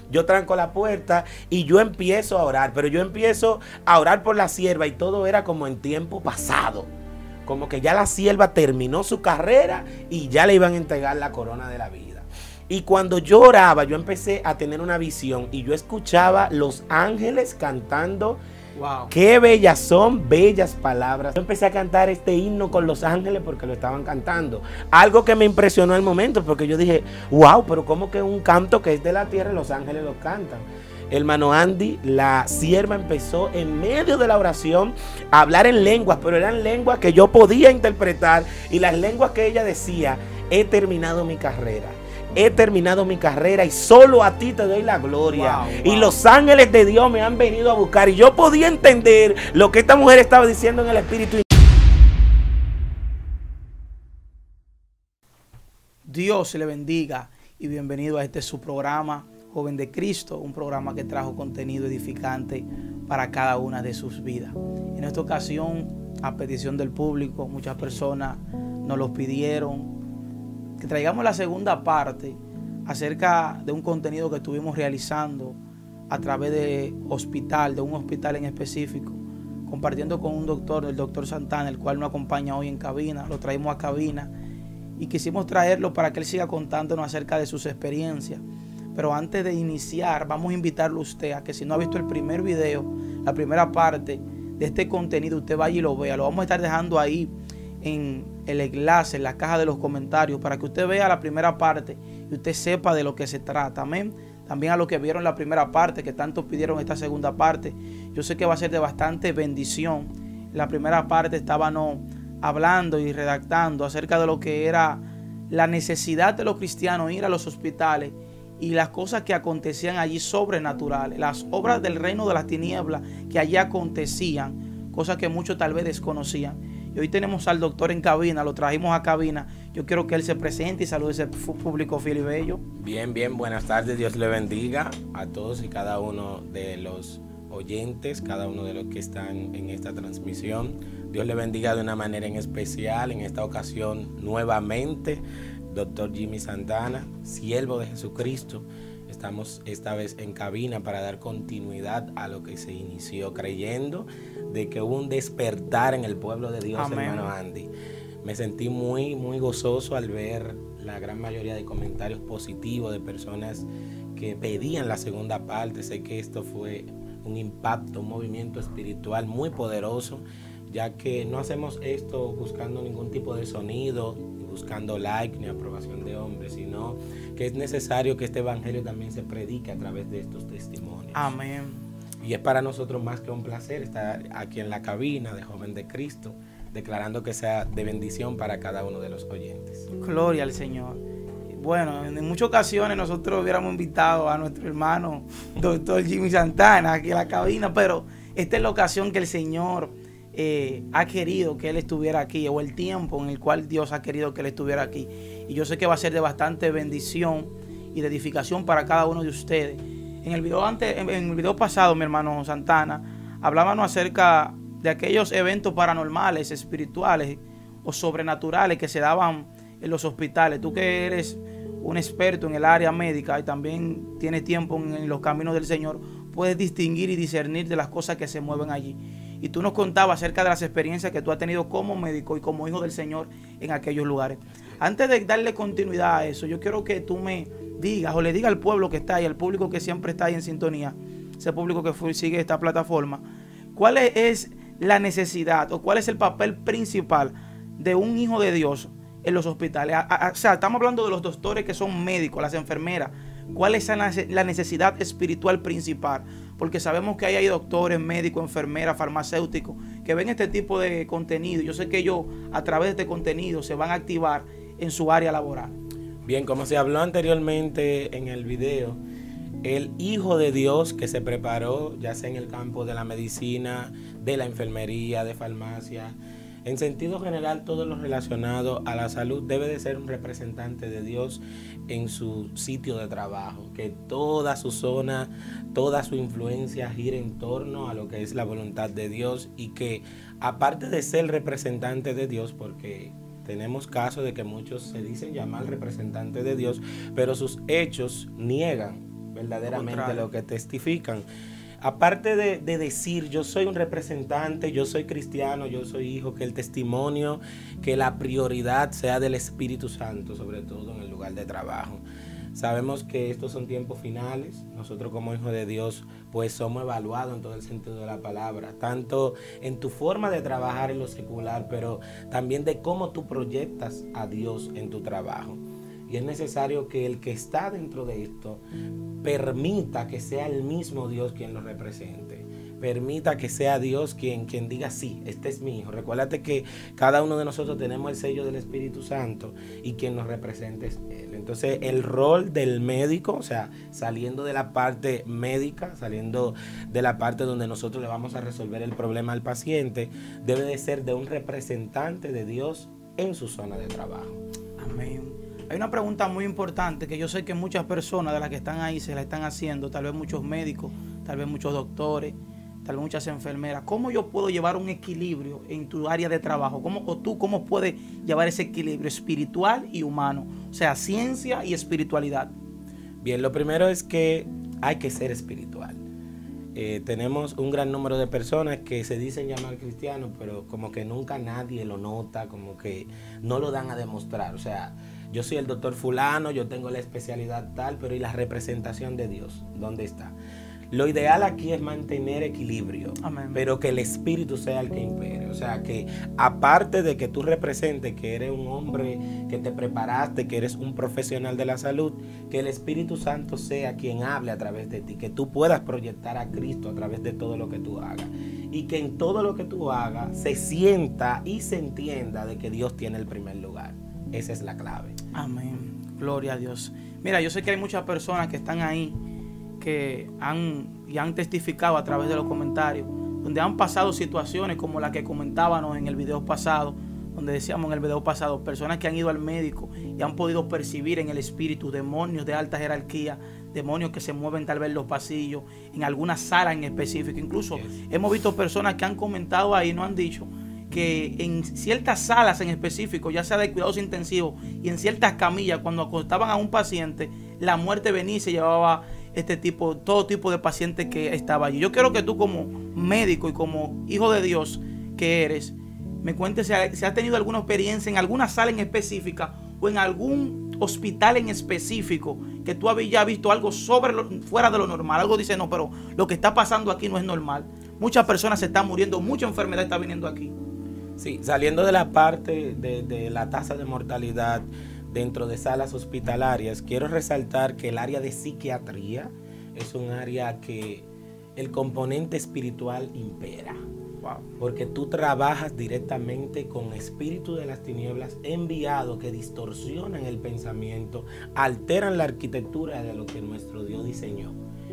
yo tranco la puerta y yo empiezo a orar, pero yo empiezo a orar por la sierva y todo era como en tiempo pasado. Como que ya la sierva terminó su carrera y ya le iban a entregar la corona de la vida. Y cuando yo oraba, yo empecé a tener una visión y yo escuchaba los ángeles cantando. Wow. Qué bellas son, bellas palabras. Yo empecé a cantar este himno con los ángeles porque lo estaban cantando. Algo que me impresionó al momento porque yo dije, wow, pero ¿cómo que un canto que es de la tierra los ángeles lo cantan? Hermano Andy, la sierva empezó en medio de la oración a hablar en lenguas, pero eran lenguas que yo podía interpretar y las lenguas que ella decía, he terminado mi carrera. He terminado mi carrera y solo a ti te doy la gloria. Wow, wow. Y los ángeles de Dios me han venido a buscar. Y yo podía entender lo que esta mujer estaba diciendo en el espíritu. Dios le bendiga y bienvenido a este su programa, Joven de Cristo, un programa que trajo contenido edificante para cada una de sus vidas. En esta ocasión, a petición del público, muchas personas nos lo pidieron, que traigamos la segunda parte acerca de un contenido que estuvimos realizando a través de un hospital en específico, compartiendo con un doctor, el doctor Santana, el cual nos acompaña hoy en cabina. Lo traímos a cabina y quisimos traerlo para que él siga contándonos acerca de sus experiencias. Pero antes de iniciar, vamos a invitarlo a usted a que, si no ha visto el primer video, la primera parte de este contenido, usted vaya y lo vea. Lo vamos a estar dejando ahí en el enlace, en la caja de los comentarios, para que usted vea la primera parte y usted sepa de lo que se trata. Amén. También a los que vieron la primera parte, que tanto pidieron esta segunda parte, yo sé que va a ser de bastante bendición. En la primera parte estábamos hablando y redactando acerca de lo que era la necesidad de los cristianos ir a los hospitales y las cosas que acontecían allí sobrenaturales, las obras del reino de las tinieblas que allí acontecían, cosas que muchos tal vez desconocían. Y hoy tenemos al doctor en cabina, lo trajimos a cabina. Yo quiero que él se presente y salude a ese público fiel y bello. Bien, buenas tardes, Dios le bendiga a todos y cada uno de los oyentes, cada uno de los que están en esta transmisión. Dios le bendiga de una manera en especial, en esta ocasión nuevamente, doctor Jimmy Santana, siervo de Jesucristo. Estamos esta vez en cabina para dar continuidad a lo que se inició, creyendo de que hubo un despertar en el pueblo de Dios. Amén. Hermano Andy. Me sentí muy gozoso al ver la gran mayoría de comentarios positivos de personas que pedían la segunda parte. Sé que esto fue un impacto, un movimiento espiritual muy poderoso, ya que no hacemos esto buscando ningún tipo de sonido, buscando like ni aprobación de hombres, sino que es necesario que este evangelio también se predique a través de estos testimonios. Amén. Y es para nosotros más que un placer estar aquí en la cabina de Joven de Cristo, declarando que sea de bendición para cada uno de los oyentes. Gloria al Señor. Bueno, en muchas ocasiones nosotros hubiéramos invitado a nuestro hermano doctor Jimmy Santana aquí en la cabina, pero esta es la ocasión que el Señor ha querido que él estuviera aquí, o el tiempo en el cual Dios ha querido que él estuviera aquí. Y yo sé que va a ser de bastante bendición y de edificación para cada uno de ustedes. En el video pasado, mi hermano Santana, hablábamos acerca de aquellos eventos paranormales, espirituales o sobrenaturales que se daban en los hospitales. Tú que eres un experto en el área médica y también tienes tiempo en los caminos del Señor, puedes distinguir y discernir de las cosas que se mueven allí. Y tú nos contabas acerca de las experiencias que tú has tenido como médico y como hijo del Señor en aquellos lugares. Antes de darle continuidad a eso, yo quiero que tú me digas o le digas al pueblo que está ahí, al público que siempre está ahí en sintonía, ese público que sigue esta plataforma, cuál es la necesidad o cuál es el papel principal de un hijo de Dios en los hospitales. O sea, estamos hablando de los doctores que son médicos, las enfermeras. ¿Cuál es la necesidad espiritual principal? Porque sabemos que hay doctores, médicos, enfermeras, farmacéuticos que ven este tipo de contenido. Yo sé que ellos a través de este contenido se van a activar en su área laboral. Bien, como se habló anteriormente en el video, el Hijo de Dios que se preparó, ya sea en el campo de la medicina, de la enfermería, de farmacia, en sentido general, todo lo relacionado a la salud debe de ser un representante de Dios en su sitio de trabajo, que toda su zona, toda su influencia gire en torno a lo que es la voluntad de Dios, y que aparte de ser representante de Dios, porque tenemos casos de que muchos se dicen llamar representantes de Dios, pero sus hechos niegan, verdaderamente lo que testifican. Aparte de decir, yo soy un representante, yo soy cristiano, yo soy hijo, que el testimonio, que la prioridad sea del Espíritu Santo, sobre todo en el lugar de trabajo. Sabemos que estos son tiempos finales. Nosotros como hijos de Dios pues somos evaluados en todo el sentido de la palabra, tanto en tu forma de trabajar en lo secular, pero también de cómo tú proyectas a Dios en tu trabajo. Y es necesario que el que está dentro de esto permita que sea el mismo Dios quien lo represente. Permita que sea Dios quien diga, sí, este es mi hijo. Recuérdate que cada uno de nosotros tenemos el sello del Espíritu Santo y quien nos representa es Él. Entonces el rol del médico, o sea, saliendo de la parte médica, saliendo de la parte donde nosotros le vamos a resolver el problema al paciente, debe de ser de un representante de Dios en su zona de trabajo. Amén. Hay una pregunta muy importante que yo sé que muchas personas de las que están ahí se la están haciendo, tal vez muchos médicos, tal vez muchos doctores, tal vez muchas enfermeras. ¿Cómo yo puedo llevar un equilibrio en tu área de trabajo? ¿Cómo puedes llevar ese equilibrio espiritual y humano? O sea, ciencia y espiritualidad. Bien, lo primero es que hay que ser espiritual. Tenemos un gran número de personas que se dicen llamar cristianos, pero como que nunca nadie lo nota, como que no lo dan a demostrar. O sea, yo soy el doctor fulano, yo tengo la especialidad tal, pero ¿y la representación de Dios? ¿Dónde está? Lo ideal aquí es mantener equilibrio, Amén. Pero que el Espíritu sea el que impere. O sea, que aparte de que tú representes que eres un hombre, que te preparaste, que eres un profesional de la salud, que el Espíritu Santo sea quien hable a través de ti, que tú puedas proyectar a Cristo a través de todo lo que tú hagas. Y que en todo lo que tú hagas se sienta y se entienda de que Dios tiene el primer lugar. Esa es la clave. Amén. Gloria a Dios. Mira, yo sé que hay muchas personas que están ahí que han testificado a través de los comentarios, donde han pasado situaciones como la que comentábamos en el video pasado, donde decíamos en el video pasado, personas que han ido al médico y han podido percibir en el espíritu demonios de alta jerarquía, demonios que se mueven tal vez en los pasillos, en alguna sala en específico. Incluso hemos visto personas que han comentado ahí, nos han dicho que en ciertas salas en específico, ya sea de cuidados intensivos y en ciertas camillas, cuando acostaban a un paciente, la muerte venía y se llevaba todo tipo de pacientes que estaba allí. Yo quiero que tú como médico y como hijo de Dios que eres, me cuentes si has tenido alguna experiencia en alguna sala en específica o en algún hospital en específico que tú habías visto algo fuera de lo normal. Algo dice, no, pero lo que está pasando aquí no es normal. Muchas personas se están muriendo, mucha enfermedad está viniendo aquí. Sí, saliendo de la parte de la tasa de mortalidad dentro de salas hospitalarias, quiero resaltar que el área de psiquiatría es un área que el componente espiritual impera. Wow. Porque tú trabajas directamente con espíritus de las tinieblas enviados que distorsionan el pensamiento, alteran la arquitectura de lo que nuestro Dios diseñó.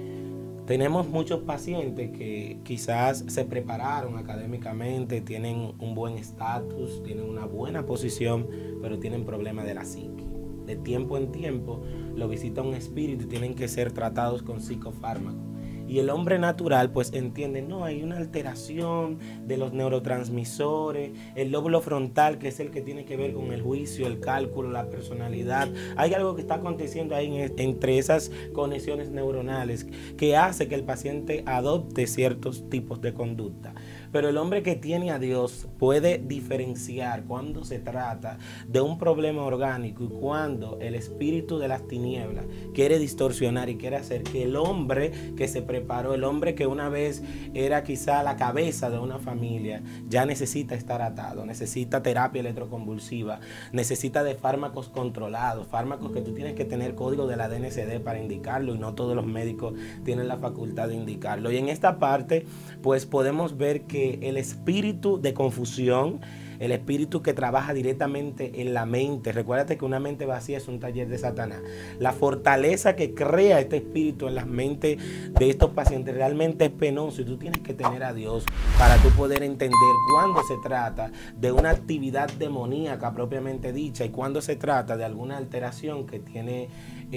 Tenemos muchos pacientes que quizás se prepararon académicamente, tienen un buen estatus, tienen una buena posición, pero tienen problemas de la psique. De tiempo en tiempo lo visita un espíritu y tienen que ser tratados con psicofármacos. Y el hombre natural pues entiende, no, hay una alteración de los neurotransmisores, el lóbulo frontal, que es el que tiene que ver con el juicio, el cálculo, la personalidad. Hay algo que está aconteciendo ahí entre esas conexiones neuronales que hace que el paciente adopte ciertos tipos de conducta. Pero el hombre que tiene a Dios puede diferenciar cuando se trata de un problema orgánico y cuando el espíritu de las tinieblas quiere distorsionar y quiere hacer que el hombre que se preparó, el hombre que una vez era quizá la cabeza de una familia, ya necesita estar atado, necesita terapia electroconvulsiva, necesita de fármacos controlados, fármacos que tú tienes que tener código de la DNCD para indicarlo y no todos los médicos tienen la facultad de indicarlo. Y en esta parte pues podemos ver que el espíritu de confusión, el espíritu que trabaja directamente en la mente, recuérdate que una mente vacía es un taller de Satanás, la fortaleza que crea este espíritu en las mentes de estos pacientes realmente es penoso y tú tienes que tener a Dios para tú poder entender cuándo se trata de una actividad demoníaca propiamente dicha y cuándo se trata de alguna alteración que tiene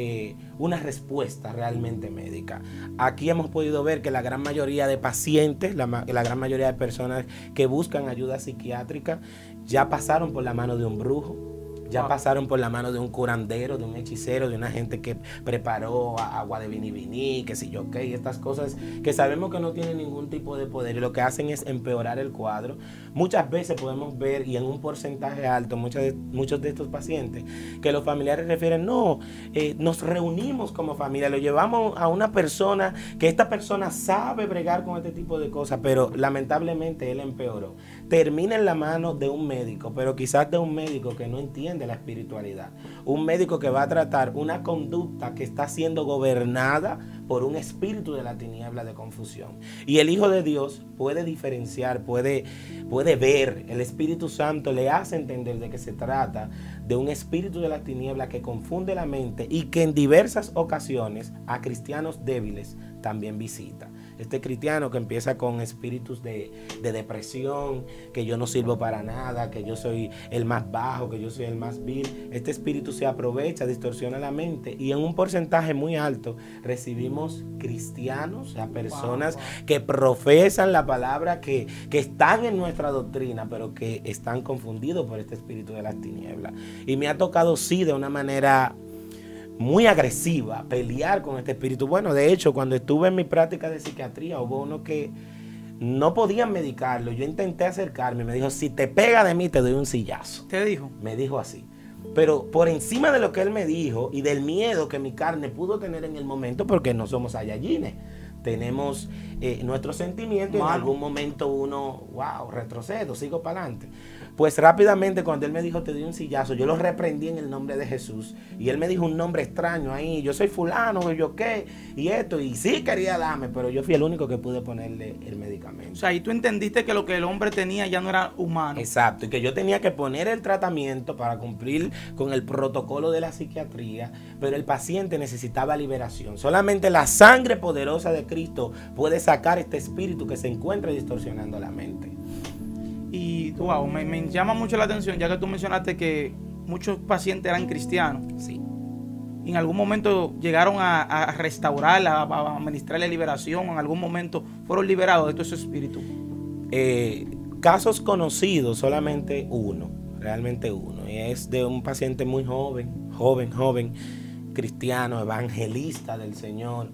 una respuesta realmente médica. Aquí hemos podido ver que la gran mayoría de pacientes, la gran mayoría de personas que buscan ayuda psiquiátrica ya pasaron por la mano de un brujo, Ya pasaron por la mano de un curandero, de un hechicero, de una gente que preparó agua de viniviní, que sé yo qué, estas cosas que sabemos que no tienen ningún tipo de poder y lo que hacen es empeorar el cuadro. Muchas veces podemos ver, y en un porcentaje alto, muchos de estos pacientes, que los familiares refieren, no, nos reunimos como familia, lo llevamos a una persona, que esta persona sabe bregar con este tipo de cosas, pero lamentablemente él empeoró. Termina en la mano de un médico, pero quizás de un médico que no entiende la espiritualidad. Un médico que va a tratar una conducta que está siendo gobernada por un espíritu de la tiniebla de confusión. Y el Hijo de Dios puede diferenciar, puede ver, el Espíritu Santo le hace entender de que se trata de un espíritu de la tiniebla que confunde la mente y que en diversas ocasiones a cristianos débiles también visita. Este cristiano que empieza con espíritus de depresión, que yo no sirvo para nada, que yo soy el más bajo, que yo soy el más vil, este espíritu se aprovecha, distorsiona la mente y en un porcentaje muy alto recibimos cristianos, o sea, personas que profesan la palabra, que están en nuestra doctrina, pero que están confundidos por este espíritu de las tinieblas. Y me ha tocado, sí, de una manera muy agresiva, pelear con este espíritu. Bueno, de hecho, cuando estuve en mi práctica de psiquiatría, hubo uno que no podían medicarlo. Yo intenté acercarme y me dijo, si te pega de mí, te doy un sillazo. ¿Te dijo? Me dijo así. Pero por encima de lo que él me dijo y del miedo que mi carne pudo tener en el momento, porque no somos saiyajines, tenemos nuestros sentimientos y en algún momento uno, wow, retrocedo, sigo para adelante. Pues rápidamente cuando él me dijo te doy un sillazo, yo lo reprendí en el nombre de Jesús y él me dijo un nombre extraño ahí, yo soy fulano, yo qué, y esto, y sí quería darme, pero yo fui el único que pude ponerle el medicamento. O sea, y tú entendiste que lo que el hombre tenía ya no era humano. Exacto, y que yo tenía que poner el tratamiento para cumplir con el protocolo de la psiquiatría, pero el paciente necesitaba liberación. Solamente la sangre poderosa de Cristo puede sacar este espíritu que se encuentra distorsionando la mente. Y wow, me llama mucho la atención, ya que tú mencionaste que muchos pacientes eran cristianos. Sí. ¿En algún momento llegaron a restaurarla, a administrarle liberación? ¿En algún momento fueron liberados de todo ese espíritu? Casos conocidos, solamente uno, realmente uno. Y es de un paciente muy joven, cristiano, evangelista del Señor,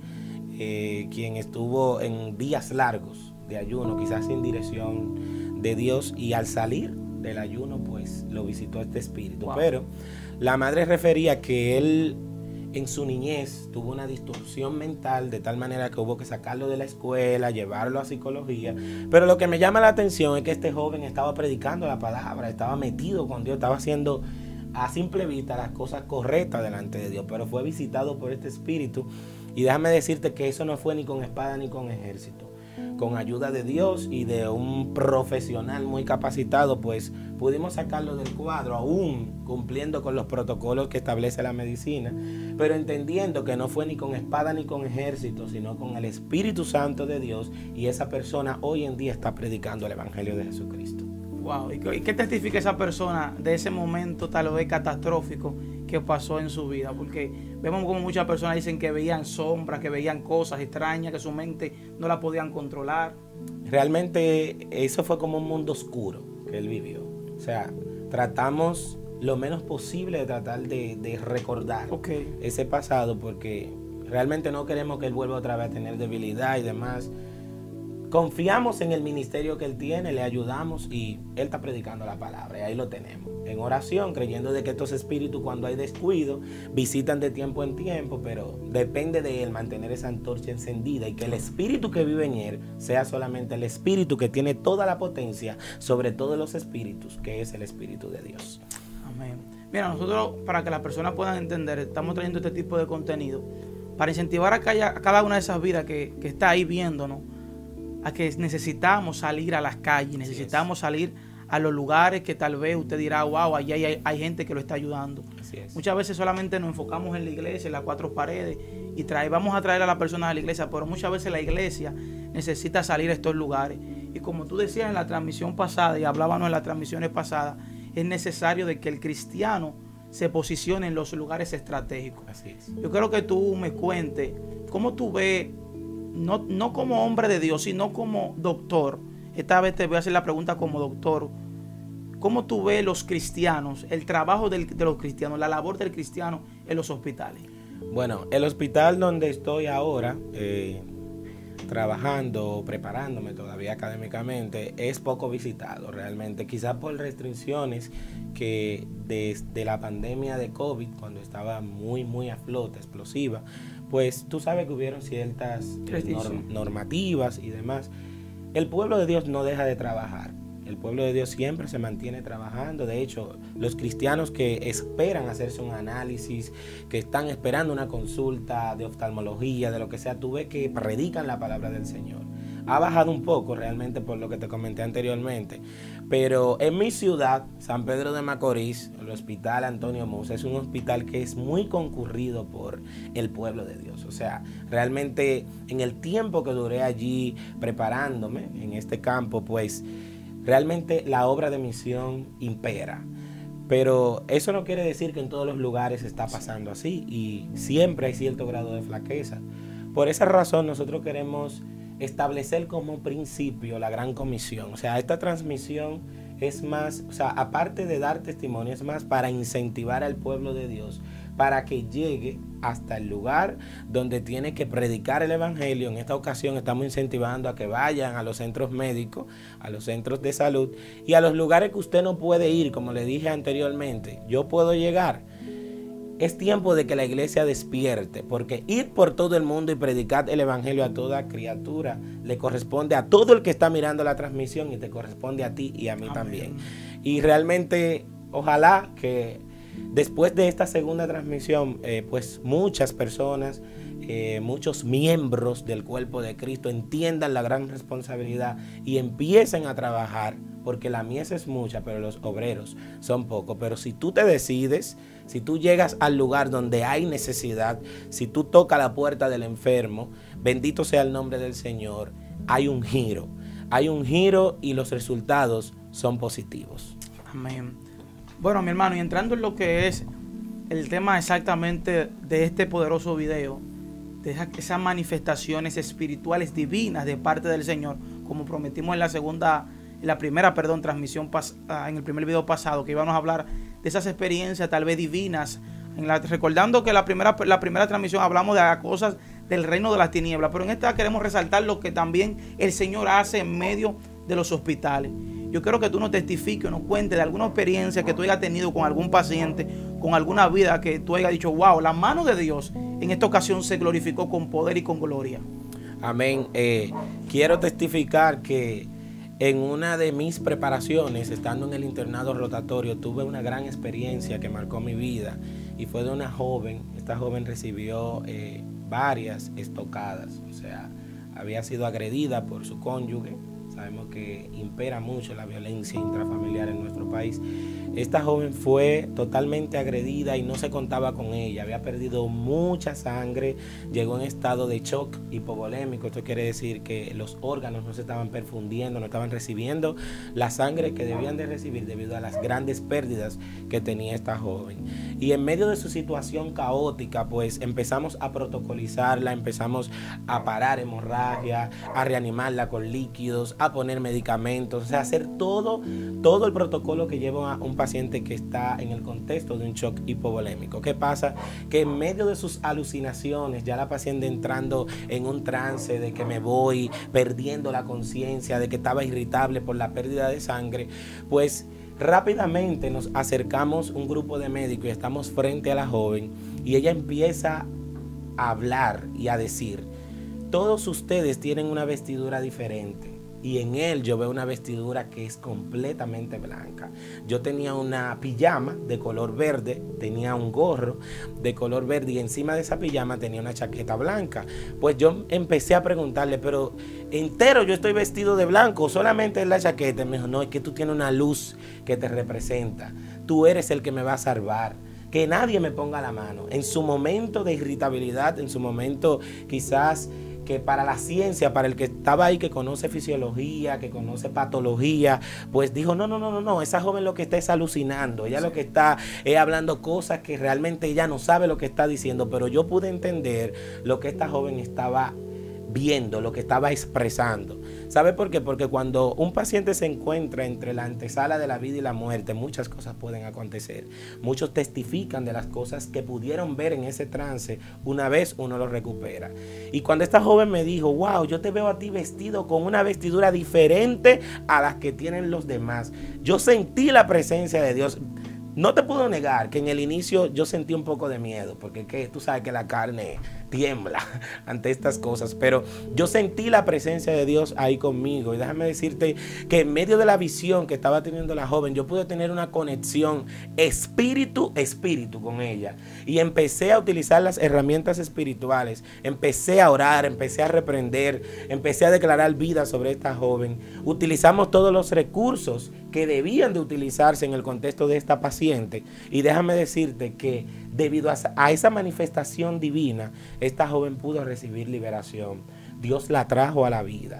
quien estuvo en días largos de ayuno, quizás sin dirección de Dios, y al salir del ayuno pues lo visitó este espíritu. Wow. Pero la madre refería que él en su niñez tuvo una distorsión mental de tal manera que hubo que sacarlo de la escuela, llevarlo a psicología. Pero lo que me llama la atención es que este joven estaba predicando la palabra, estaba metido con Dios, estaba haciendo a simple vista las cosas correctas delante de Dios, pero fue visitado por este espíritu. Y déjame decirte que eso no fue ni con espada ni con ejército. Con ayuda de Dios y de un profesional muy capacitado, pues pudimos sacarlo del cuadro, aún cumpliendo con los protocolos que establece la medicina, pero entendiendo que no fue ni con espada ni con ejército, sino con el Espíritu Santo de Dios, y esa persona hoy en día está predicando el Evangelio de Jesucristo. Wow, ¿y qué testifica esa persona de ese momento tal vez catastrófico que pasó en su vida? Porque vemos como muchas personas dicen que veían sombras, que veían cosas extrañas, que su mente no la podían controlar. Realmente eso fue como un mundo oscuro que él vivió. O sea, tratamos lo menos posible de tratar de recordar ese pasado, porque realmente no queremos que él vuelva otra vez a tener debilidad y demás. Confiamos en el ministerio que él tiene, le ayudamos y él está predicando la palabra y ahí lo tenemos. En oración, creyendo de que estos espíritus cuando hay descuido visitan de tiempo en tiempo, pero depende de él mantener esa antorcha encendida y que el espíritu que vive en él sea solamente el espíritu que tiene toda la potencia sobre todos los espíritus, que es el Espíritu de Dios. Amén. Mira, nosotros para que las personas puedan entender, estamos trayendo este tipo de contenido para incentivar a cada una de esas vidas que está ahí viéndonos, a que necesitamos salir a las calles, necesitamos salir a los lugares que tal vez usted dirá, wow, allí hay gente que lo está ayudando. Así es. Muchas veces solamente nos enfocamos en la iglesia, en las cuatro paredes, y vamos a traer a las personas a la iglesia, pero muchas veces la iglesia necesita salir a estos lugares. Y como tú decías en la transmisión pasada, y hablábamos en las transmisiones pasadas, es necesario de que el cristiano se posicione en los lugares estratégicos. Así es. Yo quiero que tú me cuentes cómo tú ves, no como hombre de Dios, sino como doctor. Esta vez te voy a hacer la pregunta como doctor. ¿cómo tú ves los cristianos, el trabajo de los cristianos, la labor del cristiano en los hospitales? Bueno, el hospital donde estoy ahora, trabajando, preparándome todavía académicamente, es poco visitado realmente, quizás por restricciones que desde la pandemia de COVID, cuando estaba muy a flote, explosiva, pues tú sabes que hubieron ciertas normativas y demás. El pueblo de Dios no deja de trabajar. El pueblo de Dios siempre se mantiene trabajando. De hecho, los cristianos que esperan hacerse un análisis, que están esperando una consulta de oftalmología, de lo que sea, tú ves que predican la palabra del Señor. Ha bajado un poco realmente por lo que te comenté anteriormente, pero en mi ciudad, San Pedro de Macorís, el Hospital Antonio Musa, es un hospital que es muy concurrido por el pueblo de Dios. O sea, realmente en el tiempo que duré allí preparándome en este campo, pues realmente la obra de misión impera. Pero eso no quiere decir que en todos los lugares está pasando así, y siempre hay cierto grado de flaqueza. Por esa razón nosotros queremos establecer como principio la gran comisión. O sea, esta transmisión es más, o sea, aparte de dar testimonio, es más para incentivar al pueblo de Dios para que llegue hasta el lugar donde tiene que predicar el evangelio. En esta ocasión estamos incentivando a que vayan a los centros médicos, a los centros de salud y a los lugares que usted no puede ir, como le dije anteriormente. Yo puedo llegar. Es tiempo de que la iglesia despierte, porque ir por todo el mundo y predicar el evangelio a toda criatura le corresponde a todo el que está mirando la transmisión, y te corresponde a ti y a mí también. Y realmente, ojalá que después de esta segunda transmisión, pues muchas personas, muchos miembros del cuerpo de Cristo entiendan la gran responsabilidad y empiecen a trabajar, porque la mies es mucha, pero los obreros son pocos. Pero si tú te decides, si tú llegas al lugar donde hay necesidad, si tú tocas la puerta del enfermo, bendito sea el nombre del Señor, hay un giro y los resultados son positivos. Amén. Bueno, mi hermano, y entrando en lo que es el tema exactamente de este poderoso video, de esas manifestaciones espirituales divinas de parte del Señor, como prometimos en la primera transmisión, en el primer video pasado, que íbamos a hablar de esas experiencias tal vez divinas, recordando que la primera transmisión hablamos de las cosas del reino de las tinieblas, pero en esta queremos resaltar lo que también el Señor hace en medio de los hospitales. Yo quiero que tú nos testifiques, nos cuentes de alguna experiencia que tú hayas tenido con algún paciente, con alguna vida que tú hayas dicho, wow, la mano de Dios en esta ocasión se glorificó con poder y con gloria. Amén. Quiero testificar que en una de mis preparaciones, estando en el internado rotatorio, tuve una gran experiencia que marcó mi vida, y fue de una joven. Esta joven recibió varias estocadas, o sea, había sido agredida por su cónyuge. Sabemos que impera mucho la violencia intrafamiliar en nuestro país. Esta joven fue totalmente agredida y no se contaba con ella. Había perdido mucha sangre, llegó en estado de shock hipovolémico. Esto quiere decir que los órganos no se estaban perfundiendo, no estaban recibiendo la sangre que debían de recibir debido a las grandes pérdidas que tenía esta joven. Y en medio de su situación caótica, pues empezamos a protocolizarla, empezamos a parar hemorragia, a reanimarla con líquidos, a poner medicamentos, o sea, hacer todo el protocolo que lleva a un paciente que está en el contexto de un shock hipovolémico. ¿Qué pasa? Que en medio de sus alucinaciones, ya la paciente entrando en un trance de que me voy, perdiendo la conciencia, de que estaba irritable por la pérdida de sangre, pues rápidamente nos acercamos un grupo de médicos y estamos frente a la joven, y ella empieza a hablar y a decir, todos ustedes tienen una vestidura diferente, y en él yo veo una vestidura que es completamente blanca. Yo tenía una pijama de color verde, tenía un gorro de color verde, y encima de esa pijama tenía una chaqueta blanca. Pues yo empecé a preguntarle, pero entero yo estoy vestido de blanco, solamente en la chaqueta. Y me dijo, no, es que tú tienes una luz que te representa, tú eres el que me va a salvar. Que nadie me ponga la mano. En su momento de irritabilidad, en su momento quizás que para la ciencia, para el que estaba ahí, que conoce fisiología, que conoce patología, pues dijo, no, esa joven lo que está es alucinando, ella lo que está es hablando cosas que realmente ella no sabe lo que está diciendo. Pero yo pude entender lo que esta joven estaba viendo lo que estaba expresando. ¿Sabe por qué? Porque cuando un paciente se encuentra entre la antesala de la vida y la muerte, muchas cosas pueden acontecer. Muchos testifican de las cosas que pudieron ver en ese trance una vez uno lo recupera. Y cuando esta joven me dijo, wow, yo te veo a ti vestido con una vestidura diferente a las que tienen los demás, yo sentí la presencia de Dios. No te puedo negar que en el inicio yo sentí un poco de miedo, porque tú sabes que la carne tiembla ante estas cosas, pero yo sentí la presencia de Dios ahí conmigo. Y déjame decirte que en medio de la visión que estaba teniendo la joven, yo pude tener una conexión espíritu con ella. Y empecé a utilizar las herramientas espirituales, empecé a orar, empecé a reprender, empecé a declarar vida sobre esta joven. Utilizamos todos los recursos que debían de utilizarse en el contexto de esta paciente. Y déjame decirte que debido a esa manifestación divina, esta joven pudo recibir liberación. Dios la trajo a la vida.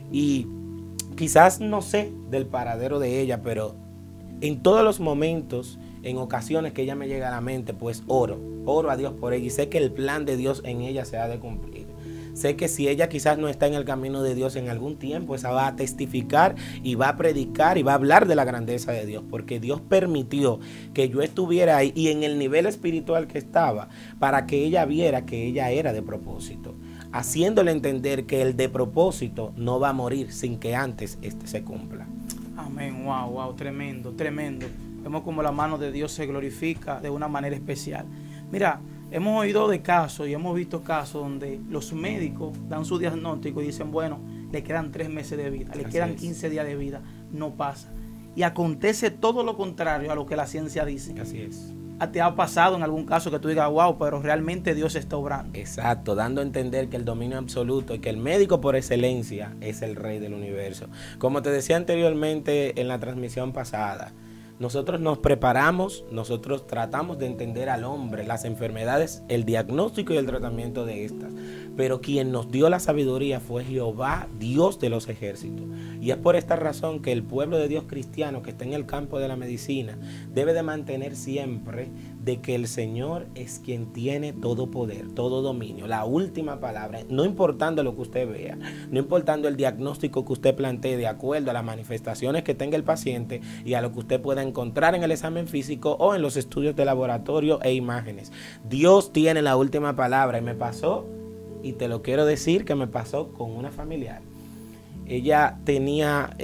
Y quizás no sé del paradero de ella, pero en todos los momentos, en ocasiones que ella me llega a la mente, pues oro a Dios por ella y sé que el plan de Dios en ella se ha de cumplir. Sé que si ella quizás no está en el camino de Dios en algún tiempo, esa va a testificar y va a predicar y va a hablar de la grandeza de Dios, porque Dios permitió que yo estuviera ahí y en el nivel espiritual que estaba, para que ella viera que ella era de propósito, haciéndole entender que el de propósito no va a morir sin que antes este se cumpla. Amén, wow, tremendo. Vemos como la mano de Dios se glorifica de una manera especial. Mira, hemos oído de casos y hemos visto casos donde los médicos dan su diagnóstico y dicen, bueno, le quedan 3 meses de vida, le quedan 15 días de vida, no pasa. Y acontece todo lo contrario a lo que la ciencia dice. Así es. ¿Te ha pasado en algún caso que tú digas, wow, pero realmente Dios está obrando? Exacto, dando a entender que el dominio absoluto y que el médico por excelencia es el rey del universo. Como te decía anteriormente en la transmisión pasada, nosotros nos preparamos, nosotros tratamos de entender al hombre, las enfermedades, el diagnóstico y el tratamiento de estas. Pero quien nos dio la sabiduría fue Jehová, Dios de los ejércitos. Y es por esta razón que el pueblo de Dios cristiano que está en el campo de la medicina debe de mantener siempre de que el Señor es quien tiene todo poder, todo dominio, la última palabra, no importando lo que usted vea, no importando el diagnóstico que usted plantee de acuerdo a las manifestaciones que tenga el paciente y a lo que usted pueda encontrar en el examen físico o en los estudios de laboratorio e imágenes. Dios tiene la última palabra y me pasó, y te lo quiero decir, que me pasó con una familiar. Ella tenía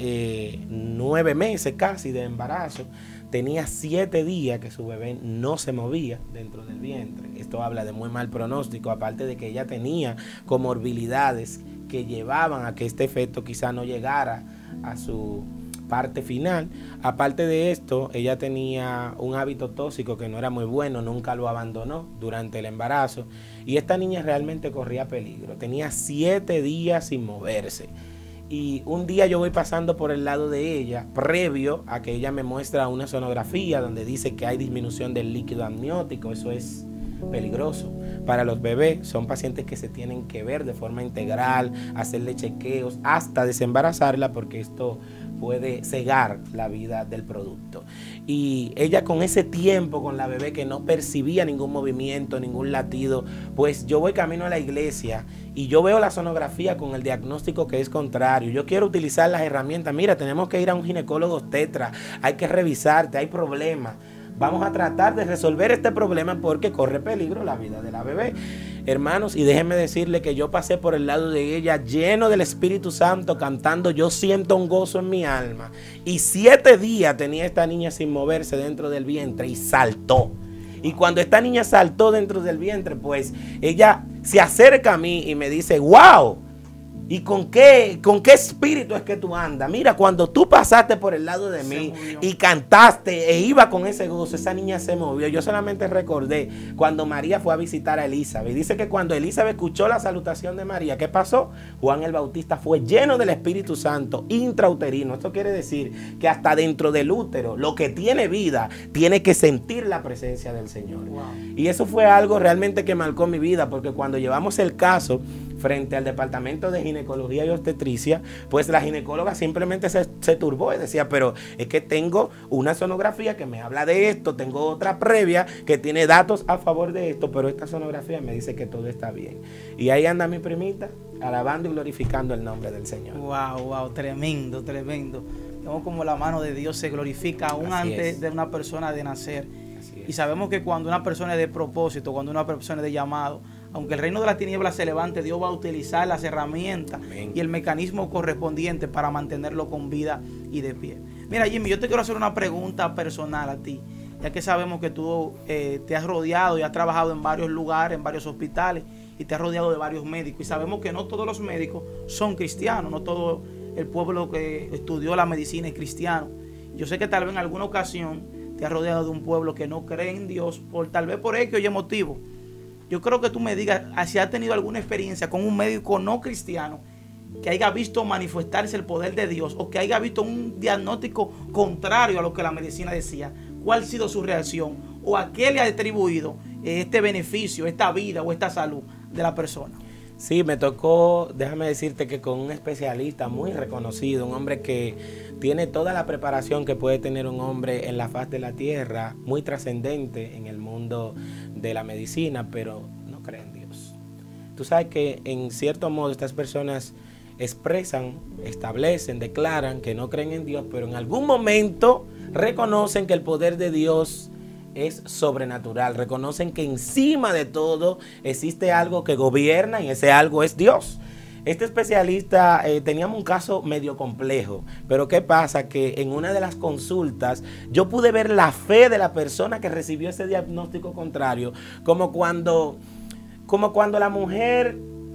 9 meses casi de embarazo, tenía 7 días que su bebé no se movía dentro del vientre. Esto habla de muy mal pronóstico, aparte de que ella tenía comorbilidades que llevaban a que este feto quizá no llegara a su parte final. Aparte de esto, ella tenía un hábito tóxico que no era muy bueno, nunca lo abandonó durante el embarazo y esta niña realmente corría peligro. Tenía 7 días sin moverse. Y un día yo voy pasando por el lado de ella, previo a que ella me muestra una sonografía donde dice que hay disminución del líquido amniótico. Eso es peligroso para los bebés. Son pacientes que se tienen que ver de forma integral, hacerle chequeos hasta desembarazarla, porque esto puede cegar la vida del producto. Y ella con ese tiempo con la bebé que no percibía ningún movimiento, ningún latido, pues yo voy camino a la iglesia y yo veo la sonografía con el diagnóstico que es contrario. Yo quiero utilizar las herramientas. Mira, tenemos que ir a un ginecólogo obstetra, hay que revisarte, hay problemas. Vamos a tratar de resolver este problema porque corre peligro la vida de la bebé. Hermanos, y déjenme decirle que yo pasé por el lado de ella lleno del Espíritu Santo, cantando Yo siento un gozo en mi alma. Y 7 días tenía esta niña sin moverse dentro del vientre y saltó. Y cuando esta niña saltó dentro del vientre, pues ella se acerca a mí y me dice, wow, ¿y con qué espíritu es que tú andas? Mira, cuando tú pasaste por el lado de mí y cantaste e iba con ese gozo, esa niña se movió. Yo solamente recordé cuando María fue a visitar a Elizabeth. Dice que cuando Elizabeth escuchó la salutación de María, ¿qué pasó? Juan el Bautista fue lleno del Espíritu Santo, intrauterino. Esto quiere decir que hasta dentro del útero, lo que tiene vida, tiene que sentir la presencia del Señor. Wow. Y eso fue algo realmente que marcó mi vida, porque cuando llevamos el caso, frente al departamento de ginecología y obstetricia, pues la ginecóloga simplemente se turbó y decía, pero es que tengo una sonografía que me habla de esto, tengo otra previa que tiene datos a favor de esto, pero esta sonografía me dice que todo está bien. Y ahí anda mi primita, alabando y glorificando el nombre del Señor. Wow, tremendo, tremendo. Vemos como la mano de Dios se glorifica aún antes de una persona de nacer. Y sabemos que cuando una persona es de propósito, cuando una persona es de llamado, aunque el reino de las tinieblas se levante, Dios va a utilizar las herramientas y el mecanismo correspondiente para mantenerlo con vida y de pie. Mira, Jimmy, yo te quiero hacer una pregunta personal a ti, ya que sabemos que tú te has rodeado y has trabajado en varios lugares, en varios hospitales, y te has rodeado de varios médicos. Y sabemos que no todos los médicos son cristianos, no todo el pueblo que estudió la medicina es cristiano. Yo sé que tal vez en alguna ocasión te has rodeado de un pueblo que no cree en Dios, tal vez por X o Y motivo. Yo creo que tú me digas si has tenido alguna experiencia con un médico no cristiano que haya visto manifestarse el poder de Dios o que haya visto un diagnóstico contrario a lo que la medicina decía. ¿Cuál ha sido su reacción? ¿O a qué le ha atribuido este beneficio, esta vida o esta salud de la persona? Sí, me tocó, déjame decirte que con un especialista muy reconocido, un hombre que tiene toda la preparación que puede tener un hombre en la faz de la tierra, muy trascendente en el mundo de la medicina, pero no cree en Dios. Tú sabes que en cierto modo estas personas expresan, establecen, declaran que no creen en Dios, pero en algún momento reconocen que el poder de Dios es sobrenatural, reconocen que encima de todo existe algo que gobierna y ese algo es Dios. Este especialista, teníamos un caso medio complejo, pero ¿qué pasa? Que en una de las consultas yo pude ver la fe de la persona que recibió ese diagnóstico contrario, como cuando la mujer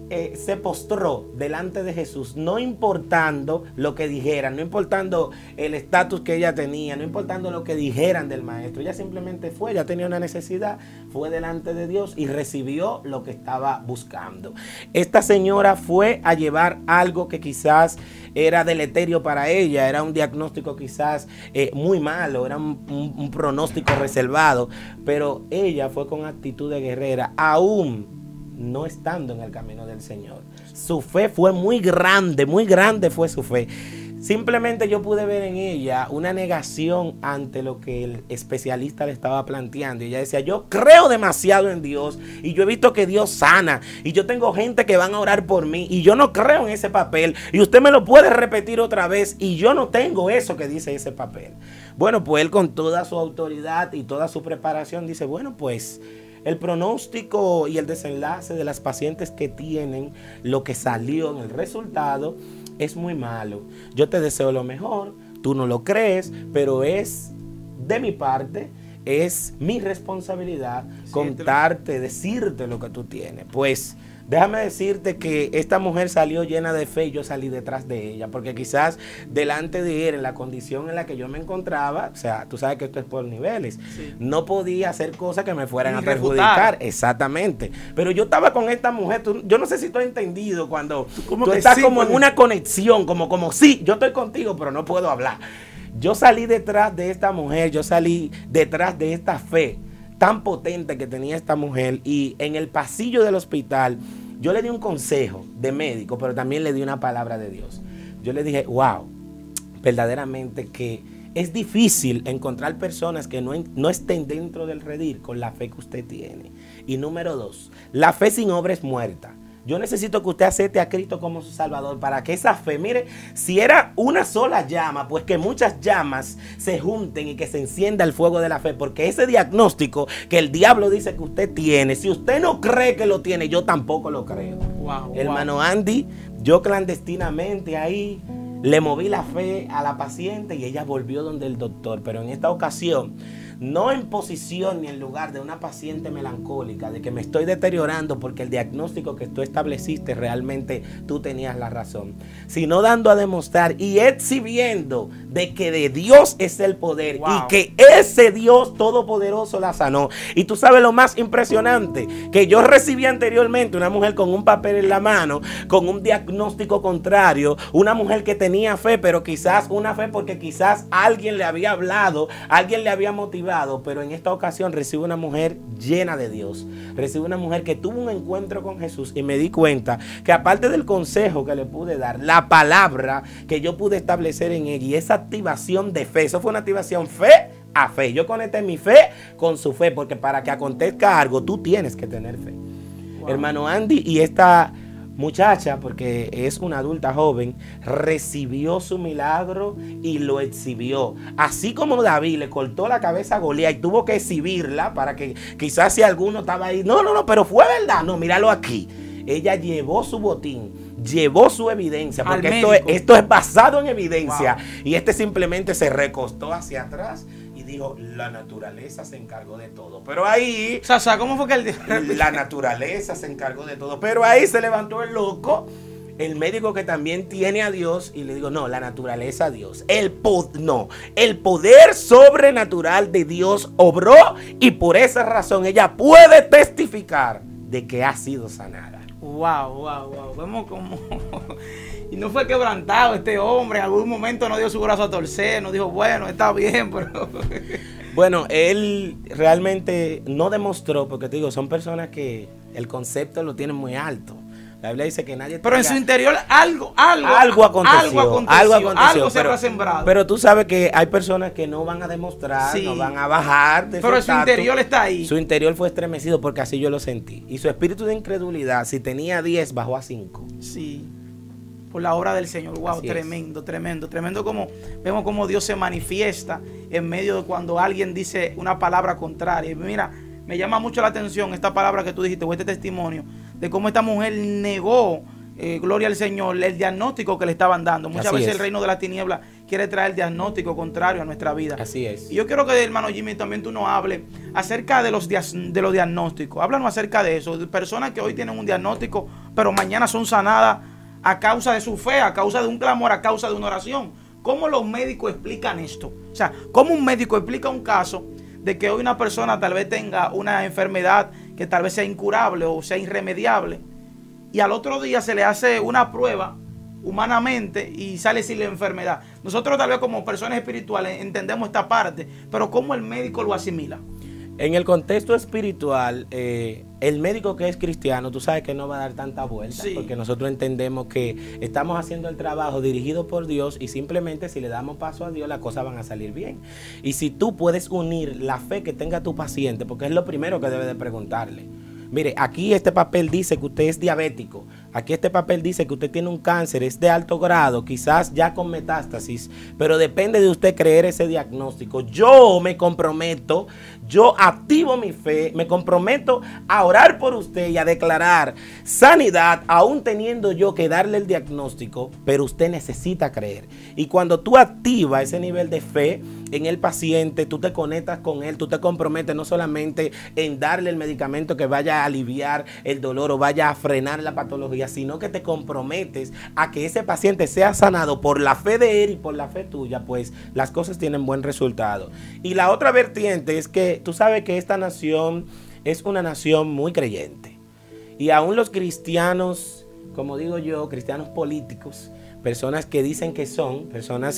se postró delante de Jesús, no importando lo que dijeran, no importando el estatus que ella tenía, no importando lo que dijeran del maestro. Ella simplemente fue, ella tenía una necesidad, fue delante de Dios y recibió lo que estaba buscando. Esta señora fue a llevar algo que quizás era deleterio para ella, era un diagnóstico quizás muy malo, era un pronóstico reservado, pero ella fue con actitud de guerrera, aún no estando en el camino del Señor. Su fe fue muy grande fue su fe. Simplemente yo pude ver en ella una negación ante lo que el especialista le estaba planteando. Y ella decía, yo creo demasiado en Dios y yo he visto que Dios sana y yo tengo gente que van a orar por mí y yo no creo en ese papel y usted me lo puede repetir otra vez y yo no tengo eso que dice ese papel. Bueno, pues él con toda su autoridad y toda su preparación dice, bueno, pues el pronóstico y el desenlace de las pacientes que tienen, lo que salió en el resultado, es muy malo. Yo te deseo lo mejor, tú no lo crees, pero es de mi parte, es mi responsabilidad contarte, decirte lo que tú tienes. Pues déjame decirte que esta mujer salió llena de fe y yo salí detrás de ella, porque quizás delante de él, en la condición en la que yo me encontraba, o sea, tú sabes que esto es por niveles, no podía hacer cosas que me fueran a perjudicar. Exactamente. Pero yo estaba con esta mujer, yo no sé si tú has entendido cuando tú estás como en una conexión, como sí, yo estoy contigo, pero no puedo hablar. Yo salí detrás de esta mujer, yo salí detrás de esta fe tan potente que tenía esta mujer, y en el pasillo del hospital yo le di un consejo de médico, pero también le di una palabra de Dios. Yo le dije, wow, verdaderamente que es difícil encontrar personas que no estén dentro del redil con la fe que usted tiene. Y número 2, la fe sin obra es muerta. Yo necesito que usted acepte a Cristo como su Salvador para que esa fe, mire, si era una sola llama, pues que muchas llamas se junten y que se encienda el fuego de la fe, porque ese diagnóstico que el diablo dice que usted tiene, si usted no cree que lo tiene, yo tampoco lo creo. Hermano Andy, yo clandestinamente ahí le moví la fe a la paciente y ella volvió donde el doctor, pero en esta ocasión no en posición ni en lugar de una paciente melancólica, de que me estoy deteriorando porque el diagnóstico que tú estableciste realmente tú tenías la razón, sino dando a demostrar y exhibiendo de que de Dios es el poder y que ese Dios todopoderoso la sanó. Y tú sabes lo más impresionante, que yo recibí anteriormente una mujer con un papel en la mano, con un diagnóstico contrario, una mujer que tenía fe, pero quizás una fe porque quizás alguien le había hablado, alguien le había motivado, derribado, pero en esta ocasión recibo una mujer llena de Dios. Recibo una mujer que tuvo un encuentro con Jesús y me di cuenta que aparte del consejo que le pude dar, la palabra que yo pude establecer en ella y esa activación de fe, eso fue una activación fe a fe. Yo conecté mi fe con su fe, porque para que acontezca algo tú tienes que tener fe. Wow. Hermano Andy y esta muchacha, porque es una adulta joven, recibió su milagro y lo exhibió. Así como David le cortó la cabeza a Goliat y tuvo que exhibirla para que quizás si alguno estaba ahí, no, pero fue verdad, no, míralo aquí. Ella llevó su botín, llevó su evidencia, porque esto es basado en evidencia. Wow. Y simplemente se recostó hacia atrás y dijo, la naturaleza se encargó de todo. Pero ahí... Sasa, ¿cómo fue que él... La naturaleza se encargó de todo. Pero ahí se levantó el loco, el médico que también tiene a Dios, y le digo, no, la naturaleza a Dios. El poder sobrenatural de Dios obró, y por esa razón ella puede testificar de que ha sido sanada. Wow. Vemos como... Y no fue quebrantado este hombre. En algún momento no dio su brazo a torcer. No dijo, bueno, está bien, pero... Bueno, él realmente no demostró, porque te digo, son personas que el concepto lo tienen muy alto. La Biblia dice que nadie... Pero en su interior algo aconteció. Algo se habrá sembrado. Pero tú sabes que hay personas que no van a demostrar, sí, no van a bajar de pero su interior está ahí. Su interior fue estremecido, porque así yo lo sentí. Y su espíritu de incredulidad, si tenía 10, bajó a 5. Sí. Por la obra del Señor. Wow, así tremendo como vemos cómo Dios se manifiesta en medio de cuando alguien dice una palabra contraria. Y mira, me llama mucho la atención esta palabra que tú dijiste, o este testimonio, de cómo esta mujer negó, gloria al Señor, el diagnóstico que le estaban dando. Muchas veces el reino de la tiniebla quiere traer el diagnóstico contrario a nuestra vida. Así es. Y yo quiero que, hermano Jimmy, también tú nos hables acerca de los diagnósticos. Háblanos acerca de eso, de personas que hoy tienen un diagnóstico, pero mañana son sanadas a causa de su fe, a causa de un clamor, a causa de una oración. ¿Cómo los médicos explican esto? O sea, ¿cómo un médico explica un caso de que hoy una persona tal vez tenga una enfermedad que tal vez sea incurable o sea irremediable, y al otro día se le hace una prueba humanamente y sale sin la enfermedad? Nosotros tal vez como personas espirituales entendemos esta parte, pero ¿cómo el médico lo asimila? En el contexto espiritual, el médico que es cristiano, tú sabes que no va a dar tanta vuelta, sí, porque nosotros entendemos que estamos haciendo el trabajo dirigido por Dios, y simplemente si le damos paso a Dios, las cosas van a salir bien. Y si tú puedes unir la fe que tenga tu paciente, porque es lo primero que debe de preguntarle. Mire, aquí este papel dice que usted es diabético. Aquí este papel dice que usted tiene un cáncer, es de alto grado, quizás ya con metástasis, pero depende de usted creer ese diagnóstico. Yo me comprometo, yo activo mi fe, me comprometo a orar por usted y a declarar sanidad, aún teniendo yo que darle el diagnóstico, pero usted necesita creer. Y cuando tú activas ese nivel de fe en el paciente, tú te conectas con él, tú te comprometes no solamente en darle el medicamento que vaya a aliviar el dolor o vaya a frenar la patología, sino que te comprometes a que ese paciente sea sanado por la fe de él y por la fe tuya, pues las cosas tienen buen resultado. Y la otra vertiente es que tú sabes que esta nación es una nación muy creyente. Y aún los cristianos, como digo yo, cristianos políticos, personas que dicen que son, personas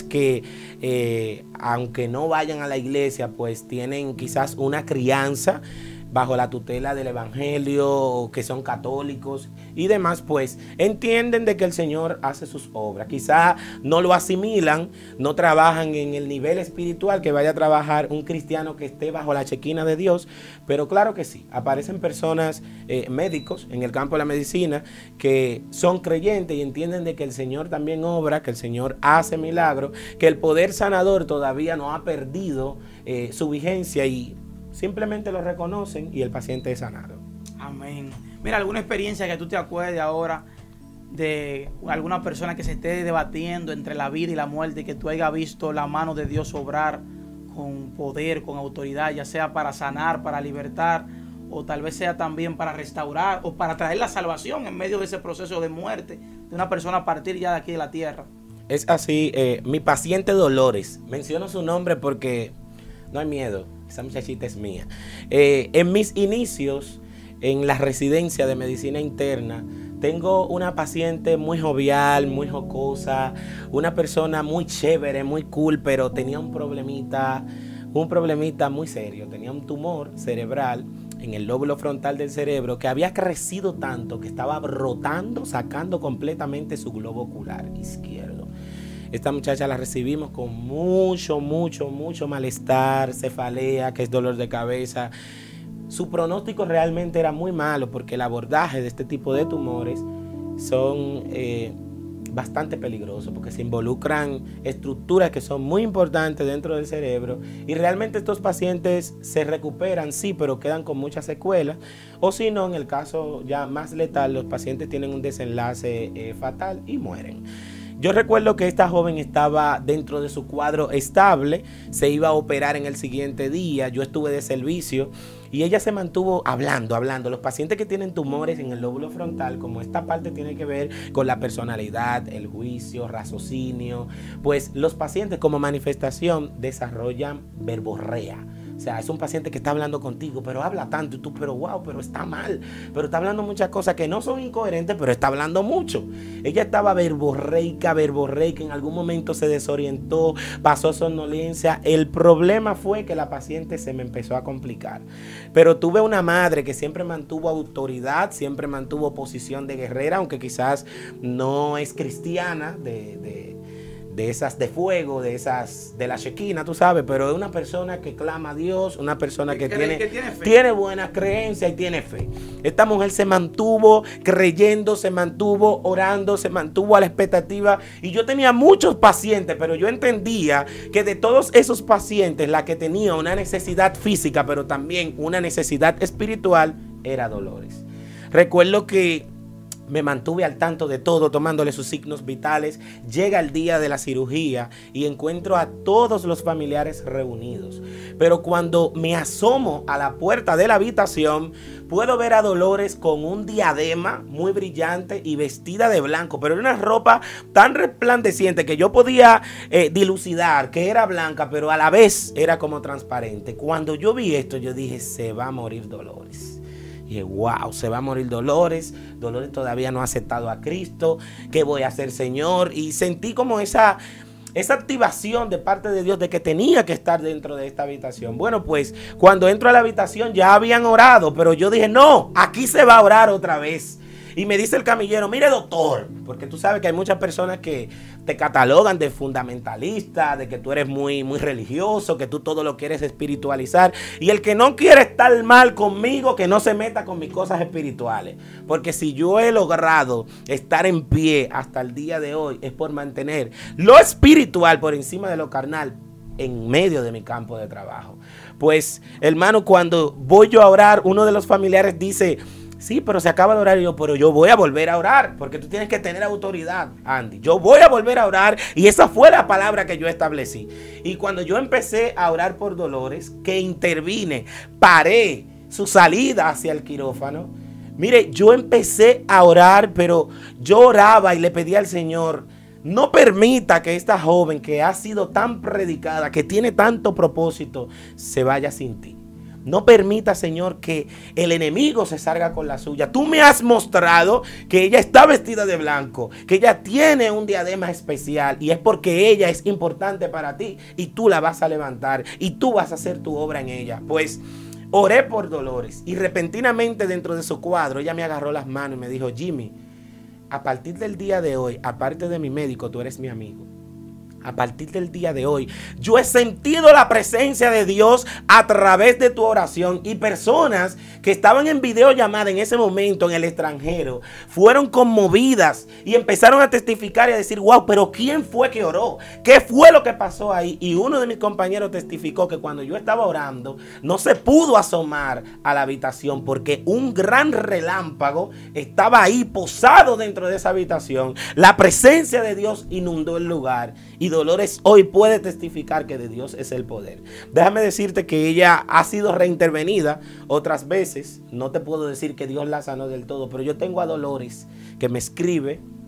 que aunque no vayan a la iglesia, pues tienen quizás una crianza bajo la tutela del evangelio, que son católicos y demás, pues entienden de que el Señor hace sus obras. Quizá no lo asimilan, no trabajan en el nivel espiritual que vaya a trabajar un cristiano que esté bajo la chequina de Dios, pero claro que sí, aparecen personas, médicos en el campo de la medicina, que son creyentes y entienden de que el Señor también obra, que el Señor hace milagros, que el poder sanador todavía no ha perdido su vigencia, y simplemente lo reconocen y el paciente es sanado. Amén. Mira, alguna experiencia que tú te acuerdes ahora de alguna persona que se esté debatiendo entre la vida y la muerte, y que tú hayas visto la mano de Dios obrar con poder, con autoridad, ya sea para sanar, para libertar, o tal vez sea también para restaurar o para traer la salvación en medio de ese proceso de muerte de una persona a partir ya de aquí de la tierra? Es así. Mi paciente Dolores, menciono su nombre porque no hay miedo, esa muchachita es mía. En mis inicios en la residencia de medicina interna, tengo una paciente muy jovial, muy jocosa, una persona muy chévere, muy cool, pero tenía un problemita un problemita muy serio. Tenía un tumor cerebral en el lóbulo frontal del cerebro que había crecido tanto que estaba brotando, sacando completamente su globo ocular izquierdo. Esta muchacha la recibimos con mucho malestar, cefalea, que es dolor de cabeza. Su pronóstico realmente era muy malo porque el abordaje de este tipo de tumores son bastante peligrosos porque se involucran estructuras que son muy importantes dentro del cerebro y realmente estos pacientes se recuperan, sí, pero quedan con muchas secuelas, o si no, en el caso ya más letal, los pacientes tienen un desenlace fatal y mueren. Yo recuerdo que esta joven estaba dentro de su cuadro estable, se iba a operar en el siguiente día, yo estuve de servicio y ella se mantuvo hablando. Los pacientes que tienen tumores en el lóbulo frontal, como esta parte tiene que ver con la personalidad, el juicio, raciocinio, pues los pacientes como manifestación desarrollan verborrea. O sea, es un paciente que está hablando contigo, pero habla tanto y tú, pero wow, pero está mal, pero está hablando muchas cosas que no son incoherentes, pero está hablando mucho. Ella estaba verborreica, en algún momento se desorientó, pasó somnolencia. El problema fue que la paciente se me empezó a complicar. Pero tuve una madre que siempre mantuvo autoridad, siempre mantuvo posición de guerrera, aunque quizás no es cristiana, de esas de fuego, de esas de la Shekinah, tú sabes, pero es una persona que clama a Dios, una persona que tiene buena creencia y tiene fe. Esta mujer se mantuvo creyendo, se mantuvo orando, se mantuvo a la expectativa y yo tenía muchos pacientes, pero yo entendía que de todos esos pacientes la que tenía una necesidad física, pero también una necesidad espiritual, era Dolores. Recuerdo que me mantuve al tanto de todo, tomándole sus signos vitales. Llega el día de la cirugía y encuentro a todos los familiares reunidos. Pero cuando me asomo a la puerta de la habitación, puedo ver a Dolores con un diadema muy brillante y vestida de blanco, pero era una ropa tan resplandeciente que yo podía dilucidar que era blanca, pero a la vez era como transparente. Cuando yo vi esto, yo dije, se va a morir Dolores. Y dije, wow, se va a morir Dolores. Dolores todavía no ha aceptado a Cristo. ¿Qué voy a hacer, Señor? Y sentí como esa activación de parte de Dios de que tenía que estar dentro de esta habitación. Bueno, pues cuando entro a la habitación ya habían orado, pero yo dije, no, aquí se va a orar otra vez. Y me dice el camillero, mire doctor, porque tú sabes que hay muchas personas que te catalogan de fundamentalista, de que tú eres muy religioso, que tú todo lo quieres espiritualizar. Y el que no quiere estar mal conmigo, que no se meta con mis cosas espirituales. Porque si yo he logrado estar en pie hasta el día de hoy, es por mantener lo espiritual por encima de lo carnal en medio de mi campo de trabajo. Pues, hermano, cuando voy yo a orar, uno de los familiares dice, sí, pero se acaba de orar. Y yo, pero yo voy a volver a orar, porque tú tienes que tener autoridad, Andy. Yo voy a volver a orar, y esa fue la palabra que yo establecí. Y cuando yo empecé a orar por Dolores, que intervine, paré su salida hacia el quirófano. Mire, yo empecé a orar, pero yo oraba y le pedía al Señor, no permita que esta joven que ha sido tan predicada, que tiene tanto propósito, se vaya sin ti. No permita, Señor, que el enemigo se salga con la suya. Tú me has mostrado que ella está vestida de blanco, que ella tiene un diadema especial y es porque ella es importante para ti y tú la vas a levantar y tú vas a hacer tu obra en ella. Pues oré por Dolores y repentinamente dentro de su cuadro ella me agarró las manos y me dijo, Jimmy, a partir del día de hoy, aparte de mi médico, tú eres mi amigo. A partir del día de hoy, yo he sentido la presencia de Dios a través de tu oración, y personas que estaban en videollamada en ese momento en el extranjero fueron conmovidas y empezaron a testificar y a decir, wow, pero ¿quién fue que oró? ¿Qué fue lo que pasó ahí? Y uno de mis compañeros testificó que cuando yo estaba orando no se pudo asomar a la habitación porque un gran relámpago estaba ahí posado dentro de esa habitación. La presencia de Dios inundó el lugar y Dolores hoy puede testificar que de Dios es el poder. Déjame decirte que ella ha sido reintervenida otras veces. No te puedo decir que Dios la sanó del todo, pero yo tengo a Dolores que me escribe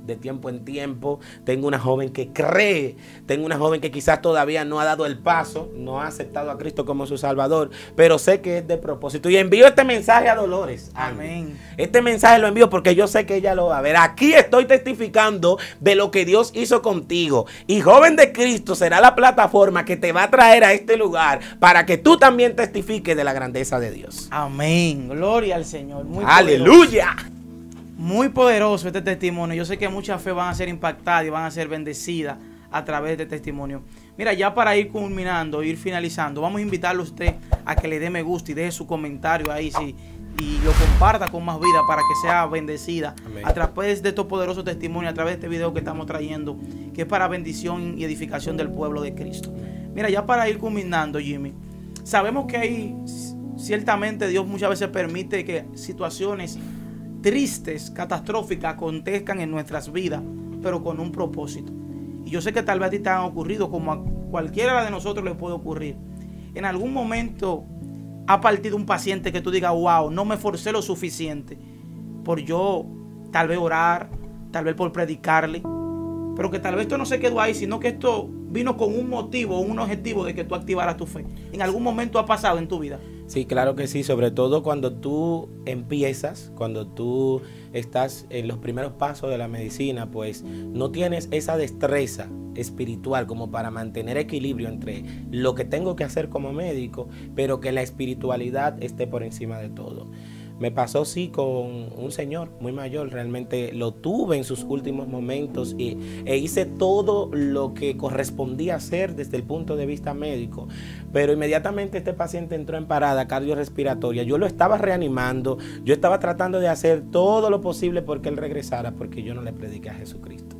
de tiempo en tiempo. Tengo una joven que cree, tengo una joven que quizás todavía no ha dado el paso, no ha aceptado a Cristo como su Salvador, pero sé que es de propósito. Y envío este mensaje a Dolores. Amén. Este mensaje lo envío porque yo sé que ella lo va a ver. Aquí estoy testificando de lo que Dios hizo contigo. Y Joven de Cristo será la plataforma que te va a traer a este lugar para que tú también testifiques de la grandeza de Dios. Amén. Gloria al Señor. Muy ¡Aleluya! Poderoso. Muy poderoso este testimonio. Yo sé que muchas fe van a ser impactadas y van a ser bendecidas a través de este testimonio. Mira, ya para ir culminando, ir finalizando, vamos a invitarle a usted a que le dé me gusta y deje su comentario ahí, sí, y lo comparta con más vida para que sea bendecida. Amén. A través de estos poderosos testimonios, a través de este video que estamos trayendo, que es para bendición y edificación del pueblo de Cristo. Mira, ya para ir culminando, Jimmy, sabemos que hay, ciertamente Dios muchas veces permite que situaciones tristes, catastróficas acontezcan en nuestras vidas, pero con un propósito. Y yo sé que tal vez a ti te han ocurrido, como a cualquiera de nosotros le puede ocurrir. En algún momento ha partido un paciente que tú digas, wow, no me esforcé lo suficiente por yo tal vez orar, tal vez por predicarle, pero que tal vez esto no se quedó ahí, sino que esto vino con un motivo, un objetivo de que tú activaras tu fe. ¿En algún momento ha pasado en tu vida? Sí, claro que sí, sobre todo cuando tú empiezas, cuando tú estás en los primeros pasos de la medicina, pues no tienes esa destreza espiritual como para mantener equilibrio entre lo que tengo que hacer como médico, pero que la espiritualidad esté por encima de todo. Me pasó sí con un señor muy mayor, realmente lo tuve en sus últimos momentos e hice todo lo que correspondía hacer desde el punto de vista médico, pero inmediatamente este paciente entró en parada cardiorrespiratoria. Yo lo estaba reanimando, yo estaba tratando de hacer todo lo posible porque él regresara, porque yo no le prediqué a Jesucristo.